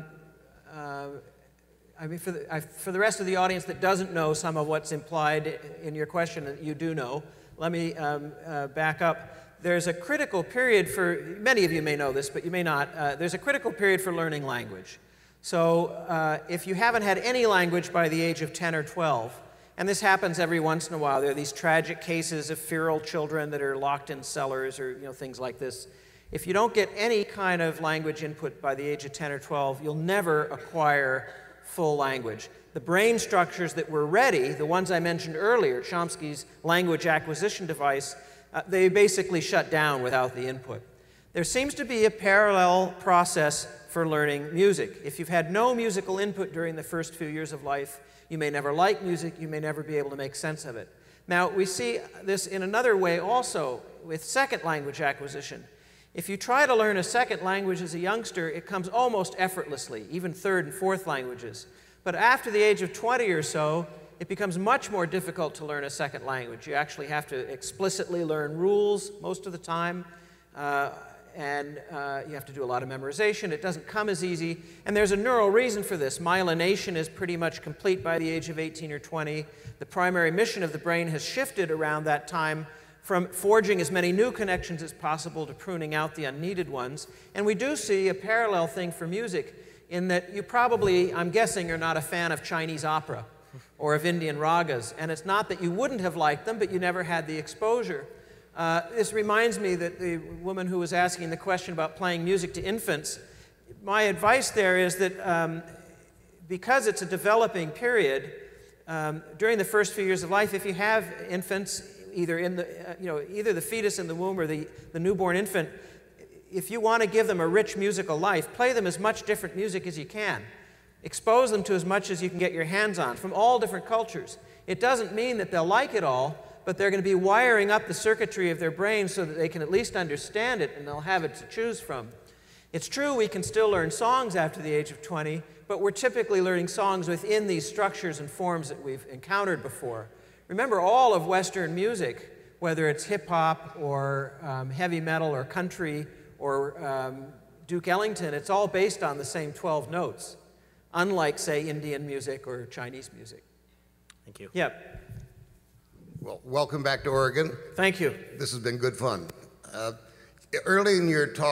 I mean, for the rest of the audience that doesn't know some of what's implied in your question that you do know, let me back up. There's a critical period for, many of you may know this, but you may not, there's a critical period for learning language. So if you haven't had any language by the age of 10 or 12, and this happens every once in a while. There are these tragic cases of feral children that are locked in cellars or things like this. If you don't get any kind of language input by the age of 10 or 12, you'll never acquire full language. The brain structures that were ready, the ones I mentioned earlier, Chomsky's language acquisition device, they basically shut down without the input. There seems to be a parallel process for learning music. If you've had no musical input during the first few years of life, you may never like music, you may never be able to make sense of it. Now, we see this in another way also with second language acquisition. If you try to learn a second language as a youngster, it comes almost effortlessly, even third and fourth languages. But after the age of 20 or so, it becomes much more difficult to learn a second language. You actually have to explicitly learn rules most of the time. And you have to do a lot of memorization. It doesn't come as easy. And there's a neural reason for this. Myelination is pretty much complete by the age of 18 or 20. The primary mission of the brain has shifted around that time from forging as many new connections as possible to pruning out the unneeded ones. And we do see a parallel thing for music in that you probably, I'm guessing, are not a fan of Chinese opera or of Indian ragas. And it's not that you wouldn't have liked them, but you never had the exposure. This reminds me that the woman who was asking the question about playing music to infants, my advice there is that because it's a developing period, during the first few years of life, if you have infants, either in the, either the fetus in the womb or the newborn infant, if you want to give them a rich musical life, play them as much different music as you can. Expose them to as much as you can get your hands on from all different cultures. It doesn't mean that they'll like it all, but they're going to be wiring up the circuitry of their brain so that they can at least understand it and they'll have it to choose from. It's true we can still learn songs after the age of 20, but we're typically learning songs within these structures and forms that we've encountered before. Remember, all of Western music, whether it's hip-hop or heavy metal or country or Duke Ellington, it's all based on the same 12 notes, unlike, say, Indian music or Chinese music. Thank you. Yep. Well, welcome back to Oregon. Thank you. This has been good fun. Early in your talk,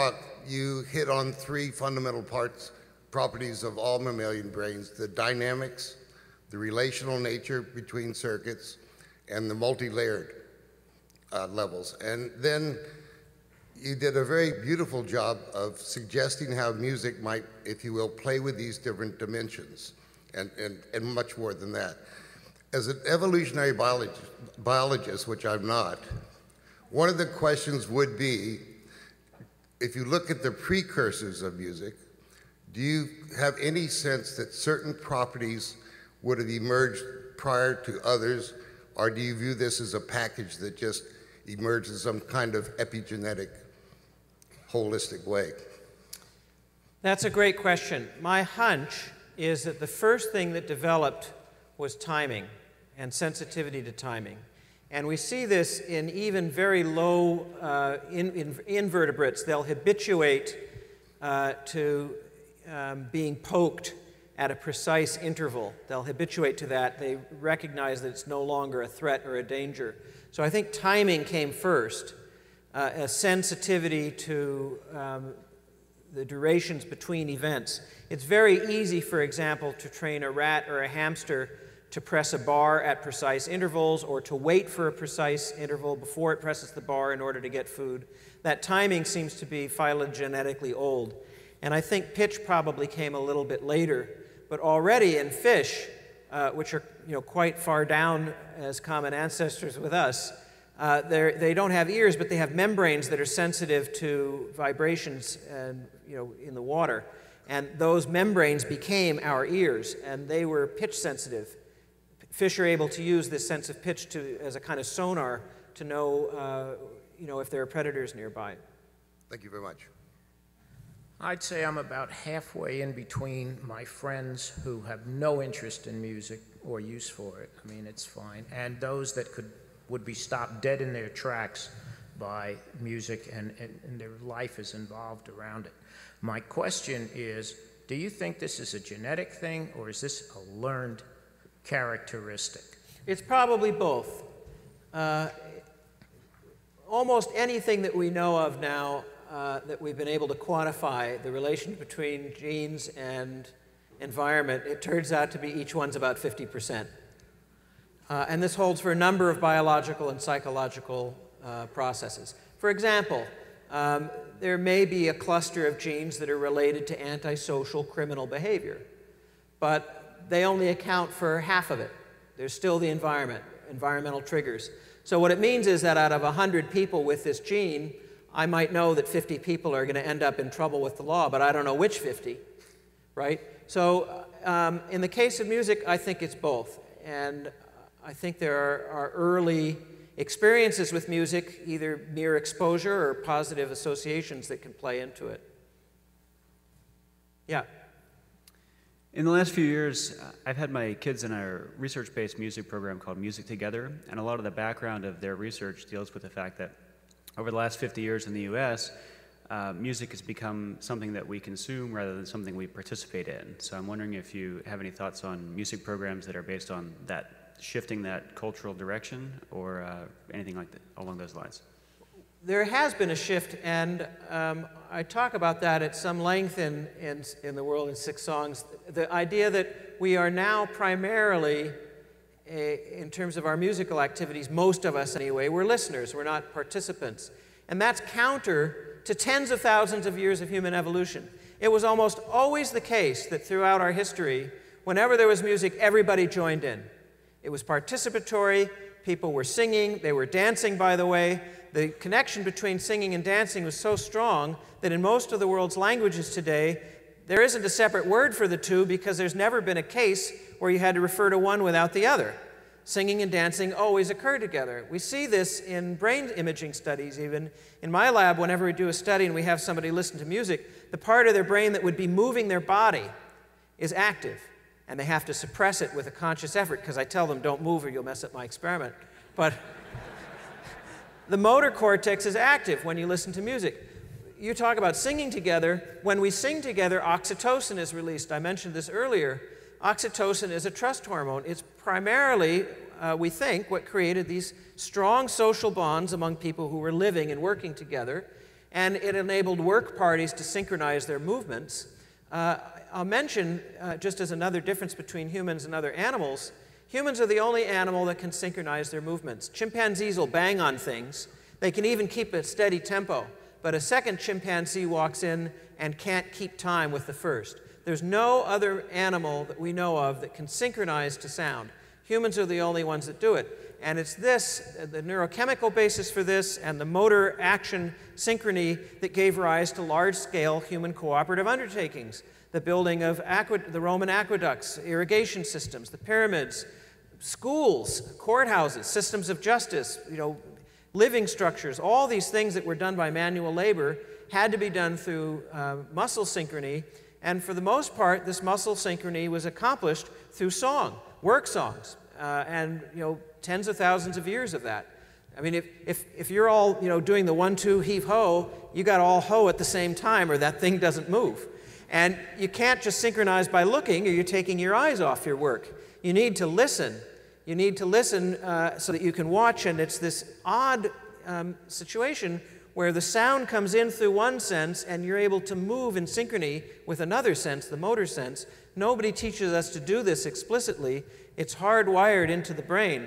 you hit on three fundamental properties of all mammalian brains: the dynamics, the relational nature between circuits, and the multi-layered levels. And then you did a very beautiful job of suggesting how music might, if you will, play with these different dimensions, and much more than that. As an evolutionary biologist, which I'm not, one of the questions would be, if you look at the precursors of music, do you have any sense that certain properties would have emerged prior to others, or do you view this as a package that just emerged in some kind of epigenetic, holistic way? That's a great question. My hunch is that the first thing that developed was timing and sensitivity to timing. And we see this in even very low invertebrates. They'll habituate to being poked at a precise interval. They'll habituate to that. They recognize that it's no longer a threat or a danger. So I think timing came first, a sensitivity to the durations between events. It's very easy, for example, to train a rat or a hamster to press a bar at precise intervals, or to wait for a precise interval before it presses the bar in order to get food. That timing seems to be phylogenetically old. And I think pitch probably came a little bit later. But already in fish, which are quite far down as common ancestors with us, they don't have ears, but they have membranes that are sensitive to vibrations and, in the water. And those membranes became our ears, and they were pitch sensitive. Fish are able to use this sense of pitch as a kind of sonar to know, if there are predators nearby. Thank you very much. I'd say I'm about halfway in between my friends who have no interest in music or use for it. I mean, it's fine. And those that would be stopped dead in their tracks by music and their life is involved around it. My question is, do you think this is a genetic thing, or is this a learned characteristic? It's probably both. Almost anything that we know of now that we've been able to quantify, the relation between genes and environment, it turns out to be each one's about 50%. And this holds for a number of biological and psychological processes. For example, there may be a cluster of genes that are related to antisocial criminal behavior, but they only account for half of it. There's still the environmental triggers. So what it means is that out of 100 people with this gene, I might know that 50 people are going to end up in trouble with the law, but I don't know which 50, right? So in the case of music, I think it's both. And I think there are early experiences with music, either mere exposure or positive associations that can play into it. Yeah. In the last few years, I've had my kids in a research-based music program called Music Together, and a lot of the background of their research deals with the fact that over the last 50 years in the US, music has become something that we consume rather than something we participate in. So I'm wondering if you have any thoughts on music programs that are based on that, shifting that cultural direction, or anything like that along those lines. There has been a shift, and I talk about that at some length in The World in 6 Songs. The idea that we are now primarily, in terms of our musical activities, most of us anyway, we're listeners, we're not participants. And that's counter to tens of thousands of years of human evolution. It was almost always the case that throughout our history, whenever there was music, everybody joined in. It was participatory, people were singing, they were dancing, by the way. The connection between singing and dancing was so strong that in most of the world's languages today, there isn't a separate word for the two because there's never been a case where you had to refer to one without the other. Singing and dancing always occur together. We see this in brain imaging studies even. In my lab, whenever we do a study and we have somebody listen to music, the part of their brain that would be moving their body is active, and they have to suppress it with a conscious effort because I tell them, don't move or you'll mess up my experiment. But the motor cortex is active when you listen to music. You talk about singing together. When we sing together, oxytocin is released. I mentioned this earlier. Oxytocin is a trust hormone. It's primarily, we think, what created these strong social bonds among people who were living and working together. and it enabled work parties to synchronize their movements. I'll mention, just as another difference between humans and other animals, humans are the only animal that can synchronize their movements. Chimpanzees will bang on things. They can even keep a steady tempo, but a second chimpanzee walks in and can't keep time with the first. There's no other animal that we know of that can synchronize to sound. Humans are the only ones that do it. And it's this, the neurochemical basis for this, and the motor action synchrony that gave rise to large-scale human cooperative undertakings. The building of the Roman aqueducts, irrigation systems, the pyramids, schools, courthouses, systems of justice, living structures, all these things that were done by manual labor had to be done through muscle synchrony. And for the most part, this muscle synchrony was accomplished through song, work songs, and tens of thousands of years of that. I mean, if you're all doing the 1-2 heave ho, you got all ho at the same time, or that thing doesn't move. And you can't just synchronize by looking, or you're taking your eyes off your work. You need to listen. You need to listen so that you can watch, and it's this odd situation where the sound comes in through one sense and you're able to move in synchrony with another sense, the motor sense. Nobody teaches us to do this explicitly. It's hardwired into the brain,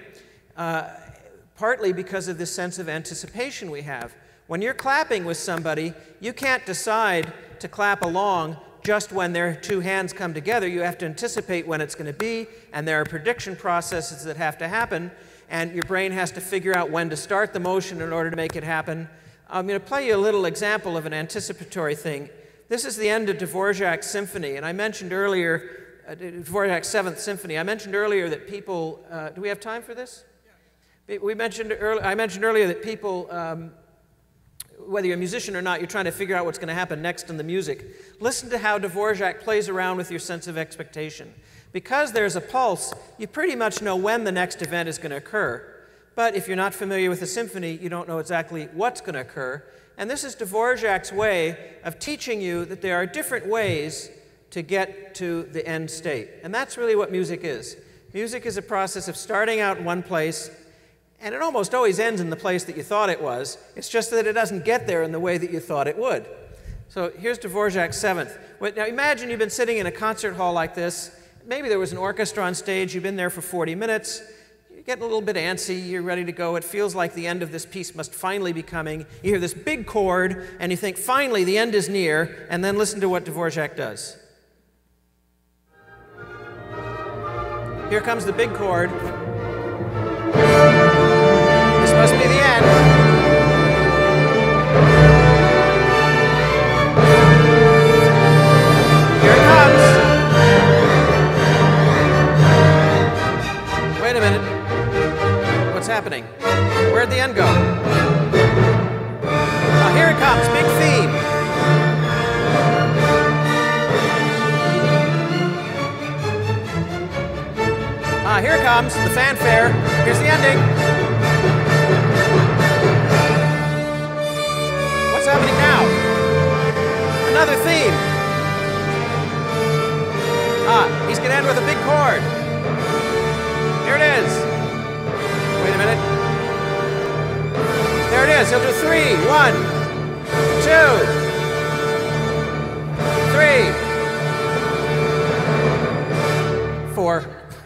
partly because of this sense of anticipation we have. When you're clapping with somebody, you can't decide to clap along just when their two hands come together. You have to anticipate when it's going to be, and there are prediction processes that have to happen, and your brain has to figure out when to start the motion in order to make it happen. I'm going to play you a little example of an anticipatory thing. This is the end of Dvorak's symphony, and I mentioned earlier, Dvorak's 7th Symphony. I mentioned earlier that people, do we have time for this? I mentioned earlier that people, whether you're a musician or not, you're trying to figure out what's going to happen next in the music. Listen to how Dvorak plays around with your sense of expectation. Because there's a pulse, you pretty much know when the next event is going to occur. But if you're not familiar with the symphony, you don't know exactly what's going to occur. And this is Dvorak's way of teaching you that there are different ways to get to the end state. And that's really what music is. Music is a process of starting out in one place, and it almost always ends in the place that you thought it was. It's just that it doesn't get there in the way that you thought it would. So here's Dvorak's 7th. Now imagine you've been sitting in a concert hall like this. Maybe there was an orchestra on stage. You've been there for 40 minutes. You're getting a little bit antsy. You're ready to go. It feels like the end of this piece must finally be coming. You hear this big chord, and you think, finally, the end is near. And then listen to what Dvorak does. Here comes the big chord. This must be the end. Here it comes. Wait a minute. What's happening? Where'd the end go? Oh, here it comes. Big theme. Here it comes, the fanfare. Here's the ending. What's happening now? Another theme. He's going to end with a big chord. Here it is. Wait a minute. There it is. He'll do 3. 1, 2, 3, 4.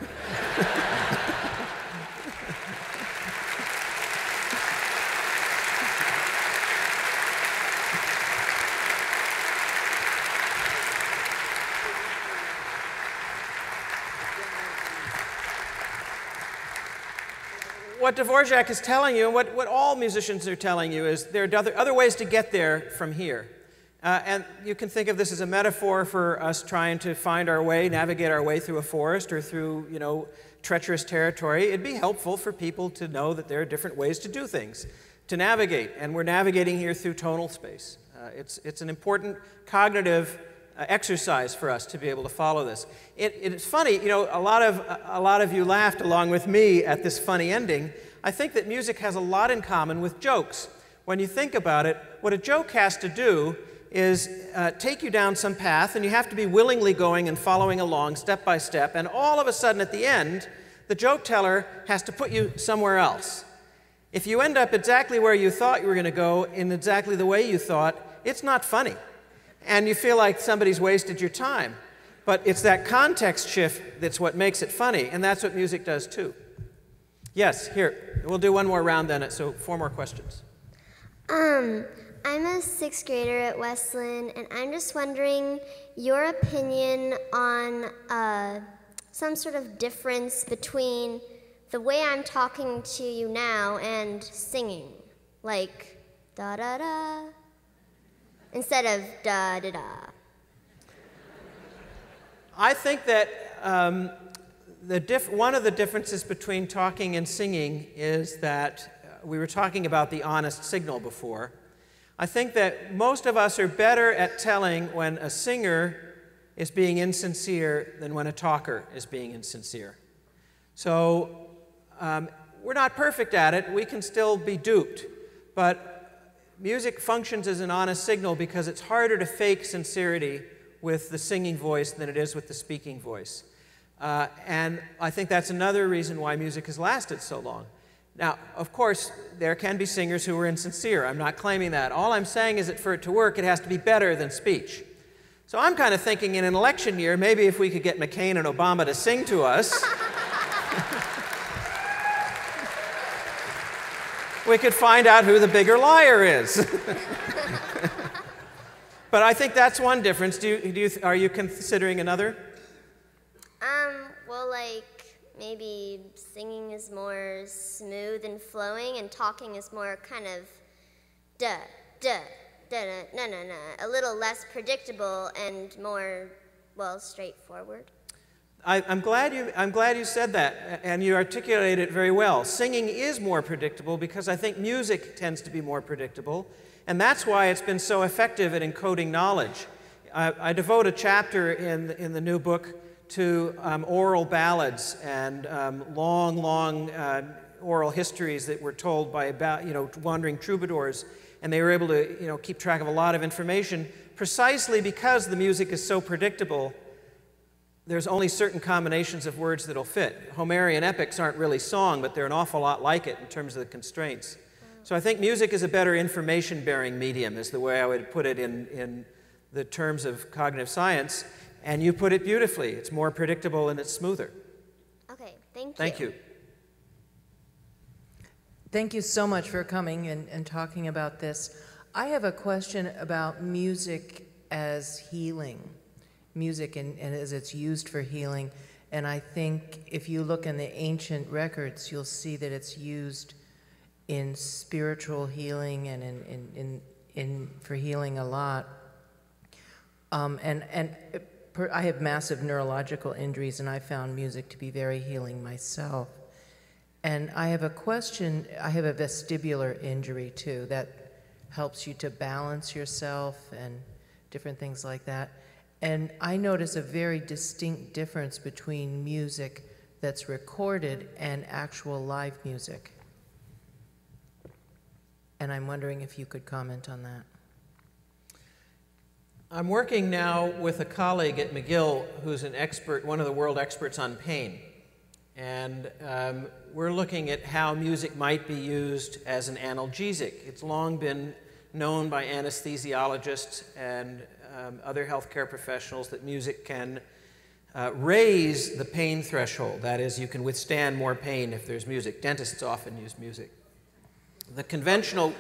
What Dvorak is telling you, and what all musicians are telling you, is there are other ways to get there from here. And you can think of this as a metaphor for us trying to find our way, navigate our way through a forest or through, treacherous territory. It'd be helpful for people to know that there are different ways to do things, to navigate. And we're navigating here through tonal space. It's an important cognitive exercise for us to be able to follow this. It's funny, a lot of you laughed along with me at this funny ending. I think that music has a lot in common with jokes. When you think about it, what a joke has to do is take you down some path, and you have to be willingly going and following along step by step, and all of a sudden at the end, the joke teller has to put you somewhere else. If you end up exactly where you thought you were going to go in exactly the way you thought, it's not funny. And you feel like somebody's wasted your time. But it's that context shift that's what makes it funny, and that's what music does too. Yes, here. We'll do one more round then, so 4 more questions. I'm a 6th grader at Westland, and I'm just wondering your opinion on some sort of difference between the way I'm talking to you now and singing, like da-da-da, instead of da-da-da. I think that one of the differences between talking and singing is that we were talking about the honest signal before. I think that most of us are better at telling when a singer is being insincere than when a talker is being insincere. So we're not perfect at it. We can still be duped. But music functions as an honest signal because it's harder to fake sincerity with the singing voice than it is with the speaking voice. And I think that's another reason why music has lasted so long. Now, of course, there can be singers who are insincere. I'm not claiming that. All I'm saying is that for it to work, it has to be better than speech. So I'm kind of thinking in an election year, maybe if we could get McCain and Obama to sing to us, we could find out who the bigger liar is. But I think that's one difference. Are you considering another? Well, like, maybe singing is more smooth and flowing, and talking is more kind of duh, duh, duh, nah, nah, nah, a little less predictable and more, well, straightforward. I'm glad you said that, and you articulated it very well. Singing is more predictable because I think music tends to be more predictable, and that's why it's been so effective at encoding knowledge. I devote a chapter in the new book to oral ballads and long oral histories that were told by wandering troubadours, and they were able to keep track of a lot of information precisely because the music is so predictable. There's only certain combinations of words that'll fit. Homerian epics aren't really song, but they're an awful lot like it in terms of the constraints. So I think music is a better information-bearing medium, is the way I would put it in the terms of cognitive science. And you put it beautifully. It's more predictable and it's smoother. Okay, thank you. Thank you. Thank you so much for coming and talking about this. I have a question about music as healing. Music and as it's used for healing. And I think if you look in the ancient records, you'll see that it's used in spiritual healing and for healing a lot. I have massive neurological injuries, and I found music to be very healing myself. And I have a question. I have a vestibular injury too that helps you to balance yourself and different things like that. And I notice a very distinct difference between music that's recorded and actual live music. And I'm wondering if you could comment on that. I'm working now with a colleague at McGill who's an expert, one of the world experts on pain. And we're looking at how music might be used as an analgesic. It's long been known by anesthesiologists and other healthcare professionals that music can raise the pain threshold. That is, you can withstand more pain if there's music. Dentists often use music. The conventional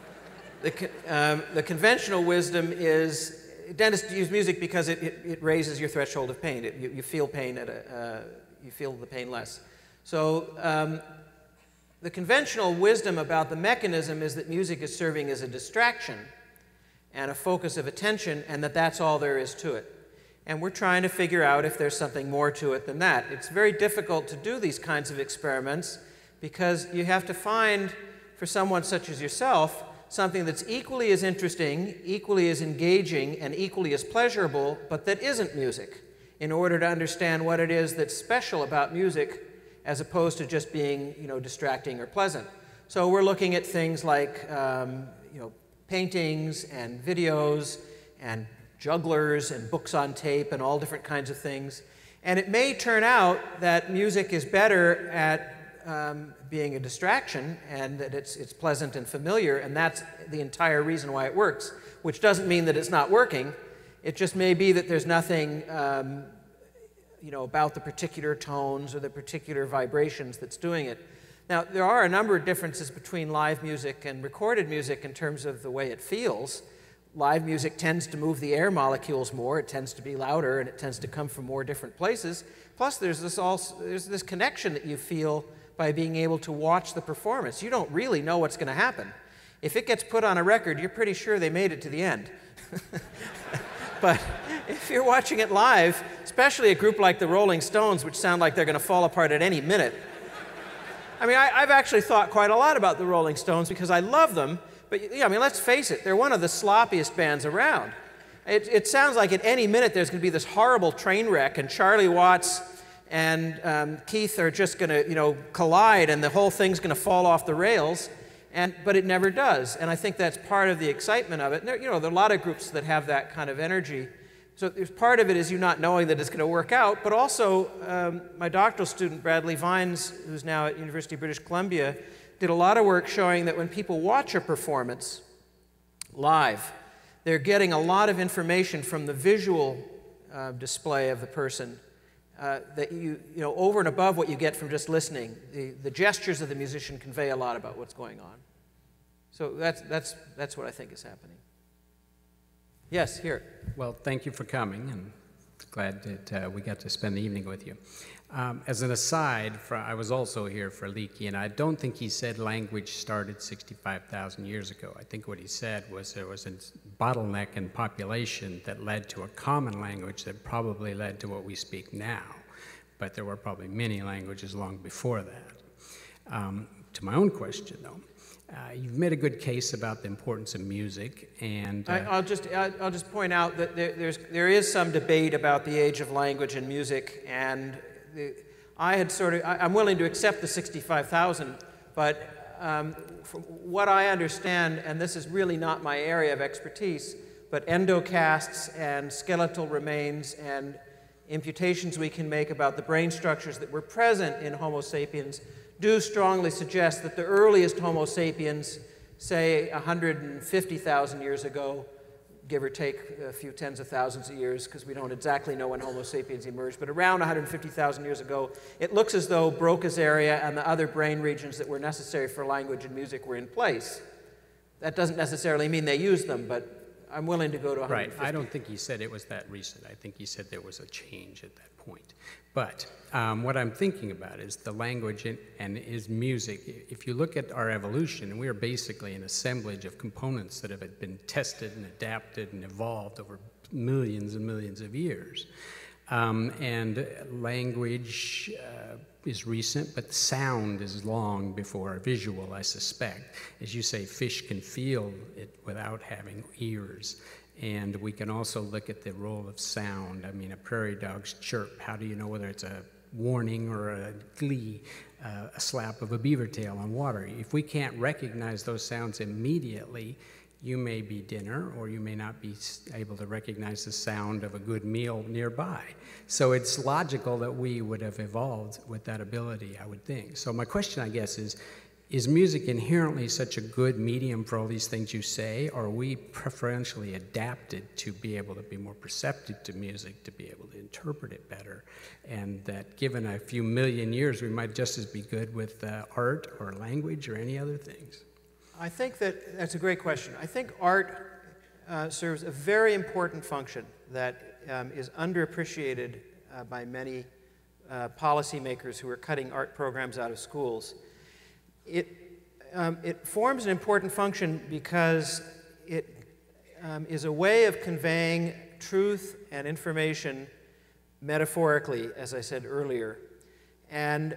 wisdom is dentists use music because it raises your threshold of pain. You feel pain you feel the pain less. So the conventional wisdom about the mechanism is that music is serving as a distraction and a focus of attention, and that's all there is to it. And we're trying to figure out if there's something more to it than that. It's very difficult to do these kinds of experiments because you have to find, for someone such as yourself, something that's equally as interesting, equally as engaging, and equally as pleasurable, but that isn't music, in order to understand what it is that's special about music as opposed to just being, distracting or pleasant. So we're looking at things like, paintings and videos and jugglers and books on tape and all different kinds of things. And it may turn out that music is better at being a distraction and that it's pleasant and familiar, and that's the entire reason why it works, which doesn't mean that it's not working. It just may be that there's nothing about the particular tones or the particular vibrations that's doing it. Now, there are a number of differences between live music and recorded music in terms of the way it feels. Live music tends to move the air molecules more, it tends to be louder, and it tends to come from more different places. Plus, there's this connection that you feel by being able to watch the performance. You don't really know what's going to happen. If it gets put on a record, you're pretty sure they made it to the end. But if you're watching it live, especially a group like the Rolling Stones, which sound like they're going to fall apart at any minute. I mean, I've actually thought quite a lot about the Rolling Stones because I love them, but I mean, let's face it, they're one of the sloppiest bands around. It sounds like at any minute there's going to be this horrible train wreck, and Charlie Watts and Keith are just going to, collide, and the whole thing's going to fall off the rails. But it never does, and I think that's part of the excitement of it. There are a lot of groups that have that kind of energy. So there's part of it is you not knowing that it's going to work out, but also my doctoral student, Bradley Vines, who's now at University of British Columbia, did a lot of work showing that when people watch a performance live, they're getting a lot of information from the visual display of the person that over and above what you get from just listening. The gestures of the musician convey a lot about what's going on. So that's what I think is happening. Yes, here. Well, thank you for coming, and glad that we got to spend the evening with you. As an aside, I was also here for Leakey, and I don't think he said language started 65,000 years ago. I think what he said was there was a bottleneck in population that led to a common language that probably led to what we speak now. But there were probably many languages long before that. To my own question, though, you've made a good case about the importance of music, and I'll just point out that there is some debate about the age of language and music, and I'm willing to accept the 65,000, but from what I understand, and this is really not my area of expertise, but endocasts and skeletal remains and imputations we can make about the brain structures that were present in Homo sapiens do strongly suggest that the earliest Homo sapiens, say 150,000 years ago, give or take a few tens of thousands of years, because we don't exactly know when Homo sapiens emerged, but around 150,000 years ago, it looks as though Broca's area and the other brain regions that were necessary for language and music were in place. That doesn't necessarily mean they used them, but I'm willing to go to 150. Right. I don't think he said it was that recent. I think he said there was a change at that point. But what I'm thinking about is the language and is music. If you look at our evolution, we are basically an assemblage of components that have been tested and adapted and evolved over millions and millions of years. And language is recent, but sound is long before visual, I suspect. As you say, fish can feel it without having ears. And we can also look at the role of sound. I mean, a prairie dog's chirp, how do you know whether it's a warning or a glee, a slap of a beaver tail on water? If we can't recognize those sounds immediately, you may be dinner, or you may not be able to recognize the sound of a good meal nearby. So it's logical that we would have evolved with that ability, I would think. So my question, I guess, is music inherently such a good medium for all these things you say, or are we preferentially adapted to be able to be more perceptive to music, to be able to interpret it better, and that given a few million years, we might just as be good with art or language or any other things? I think that's a great question. I think art serves a very important function that is underappreciated by many policymakers who are cutting art programs out of schools. It forms an important function because it is a way of conveying truth and information metaphorically, as I said earlier. And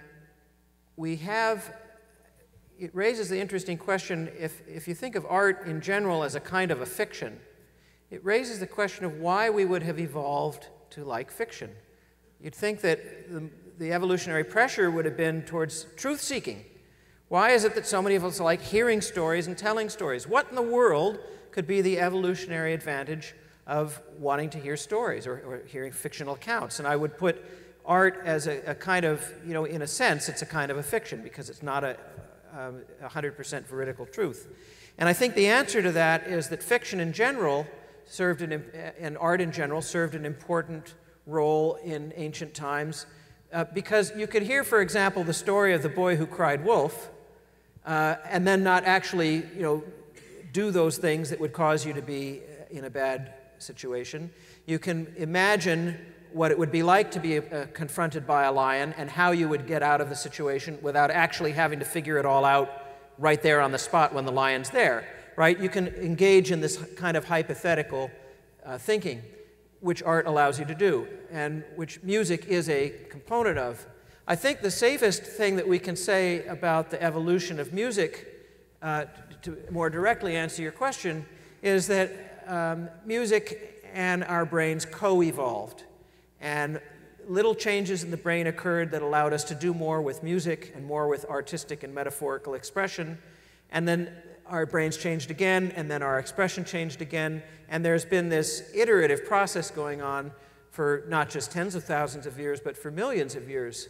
it raises the interesting question, if you think of art in general as a kind of a fiction, it raises the question of why we would have evolved to like fiction. You'd think that the evolutionary pressure would have been towards truth-seeking. Why is it that so many of us like hearing stories and telling stories? What in the world could be the evolutionary advantage of wanting to hear stories or hearing fictional accounts? And I would put art as a kind of, in a sense, it's a kind of a fiction because it's not a 100% veridical truth. And I think the answer to that is that fiction in general and art in general served an important role in ancient times because you could hear, for example, the story of the boy who cried wolf and then not actually, do those things that would cause you to be in a bad situation. You can imagine what it would be like to be confronted by a lion and how you would get out of the situation without actually having to figure it all out right there on the spot when the lion's there, right? You can engage in this kind of hypothetical thinking, which art allows you to do, and which music is a component of. I think the safest thing that we can say about the evolution of music, to more directly answer your question, is that music and our brains co-evolved. And little changes in the brain occurred that allowed us to do more with music and more with artistic and metaphorical expression. And then our brains changed again, and then our expression changed again. And there's been this iterative process going on for not just tens of thousands of years, but for millions of years.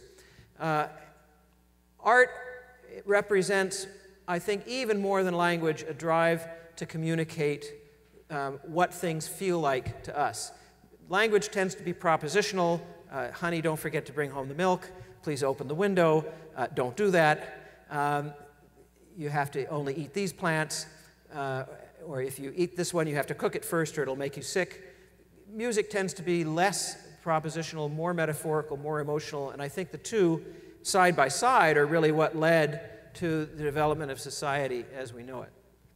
Art represents, I think, even more than language, a drive to communicate what things feel like to us. Language tends to be propositional. Honey, don't forget to bring home the milk. Please open the window. Don't do that. You have to only eat these plants. Or if you eat this one, you have to cook it first or it'll make you sick. Music tends to be less propositional, more metaphorical, more emotional. And I think the two, side by side, are really what led to the development of society as we know it.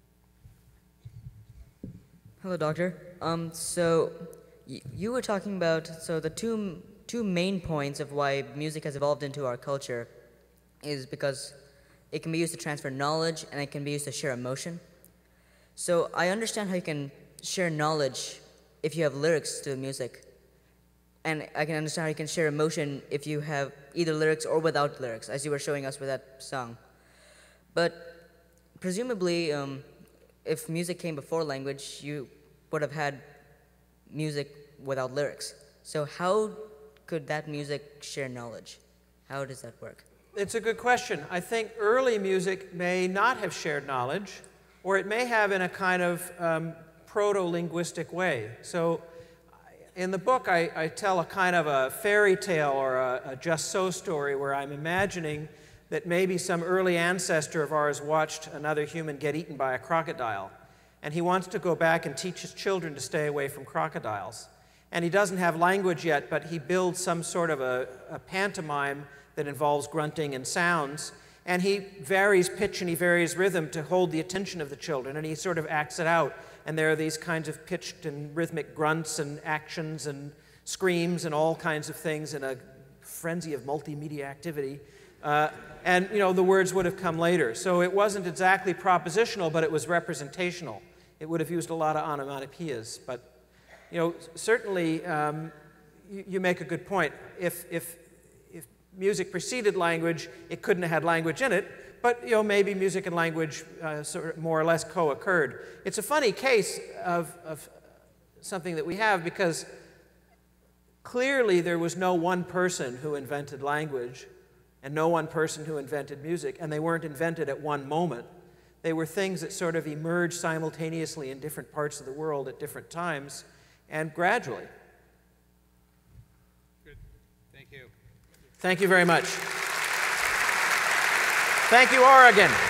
Hello, Doctor. So you were talking about the two main points of why music has evolved into our culture is because it can be used to transfer knowledge and it can be used to share emotion. So I understand how you can share knowledge if you have lyrics to the music, and I can understand how you can share emotion if you have either lyrics or without lyrics, as you were showing us with that song. But presumably, if music came before language, you would have had music without lyrics. So how could that music share knowledge? How does that work? It's a good question. I think early music may not have shared knowledge, or it may have in a kind of proto-linguistic way. So in the book, I tell a kind of a fairy tale or a just so story where I'm imagining that maybe some early ancestor of ours watched another human get eaten by a crocodile. And he wants to go back and teach his children to stay away from crocodiles. And he doesn't have language yet, but he builds some sort of a pantomime that involves grunting and sounds. And he varies pitch and he varies rhythm to hold the attention of the children, and he sort of acts it out. And there are these kinds of pitched and rhythmic grunts and actions and screams and all kinds of things in a frenzy of multimedia activity. And the words would have come later. So it wasn't exactly propositional, but it was representational. It would have used a lot of onomatopoeias. But certainly you make a good point. If music preceded language, it couldn't have had language in it. But maybe music and language sort of more or less co-occurred. It's a funny case of something that we have because clearly there was no one person who invented language and no one person who invented music, and they weren't invented at one moment. They were things that sort of emerged simultaneously in different parts of the world at different times and gradually. Good. Thank you. Thank you very much. Thank you, Oregon.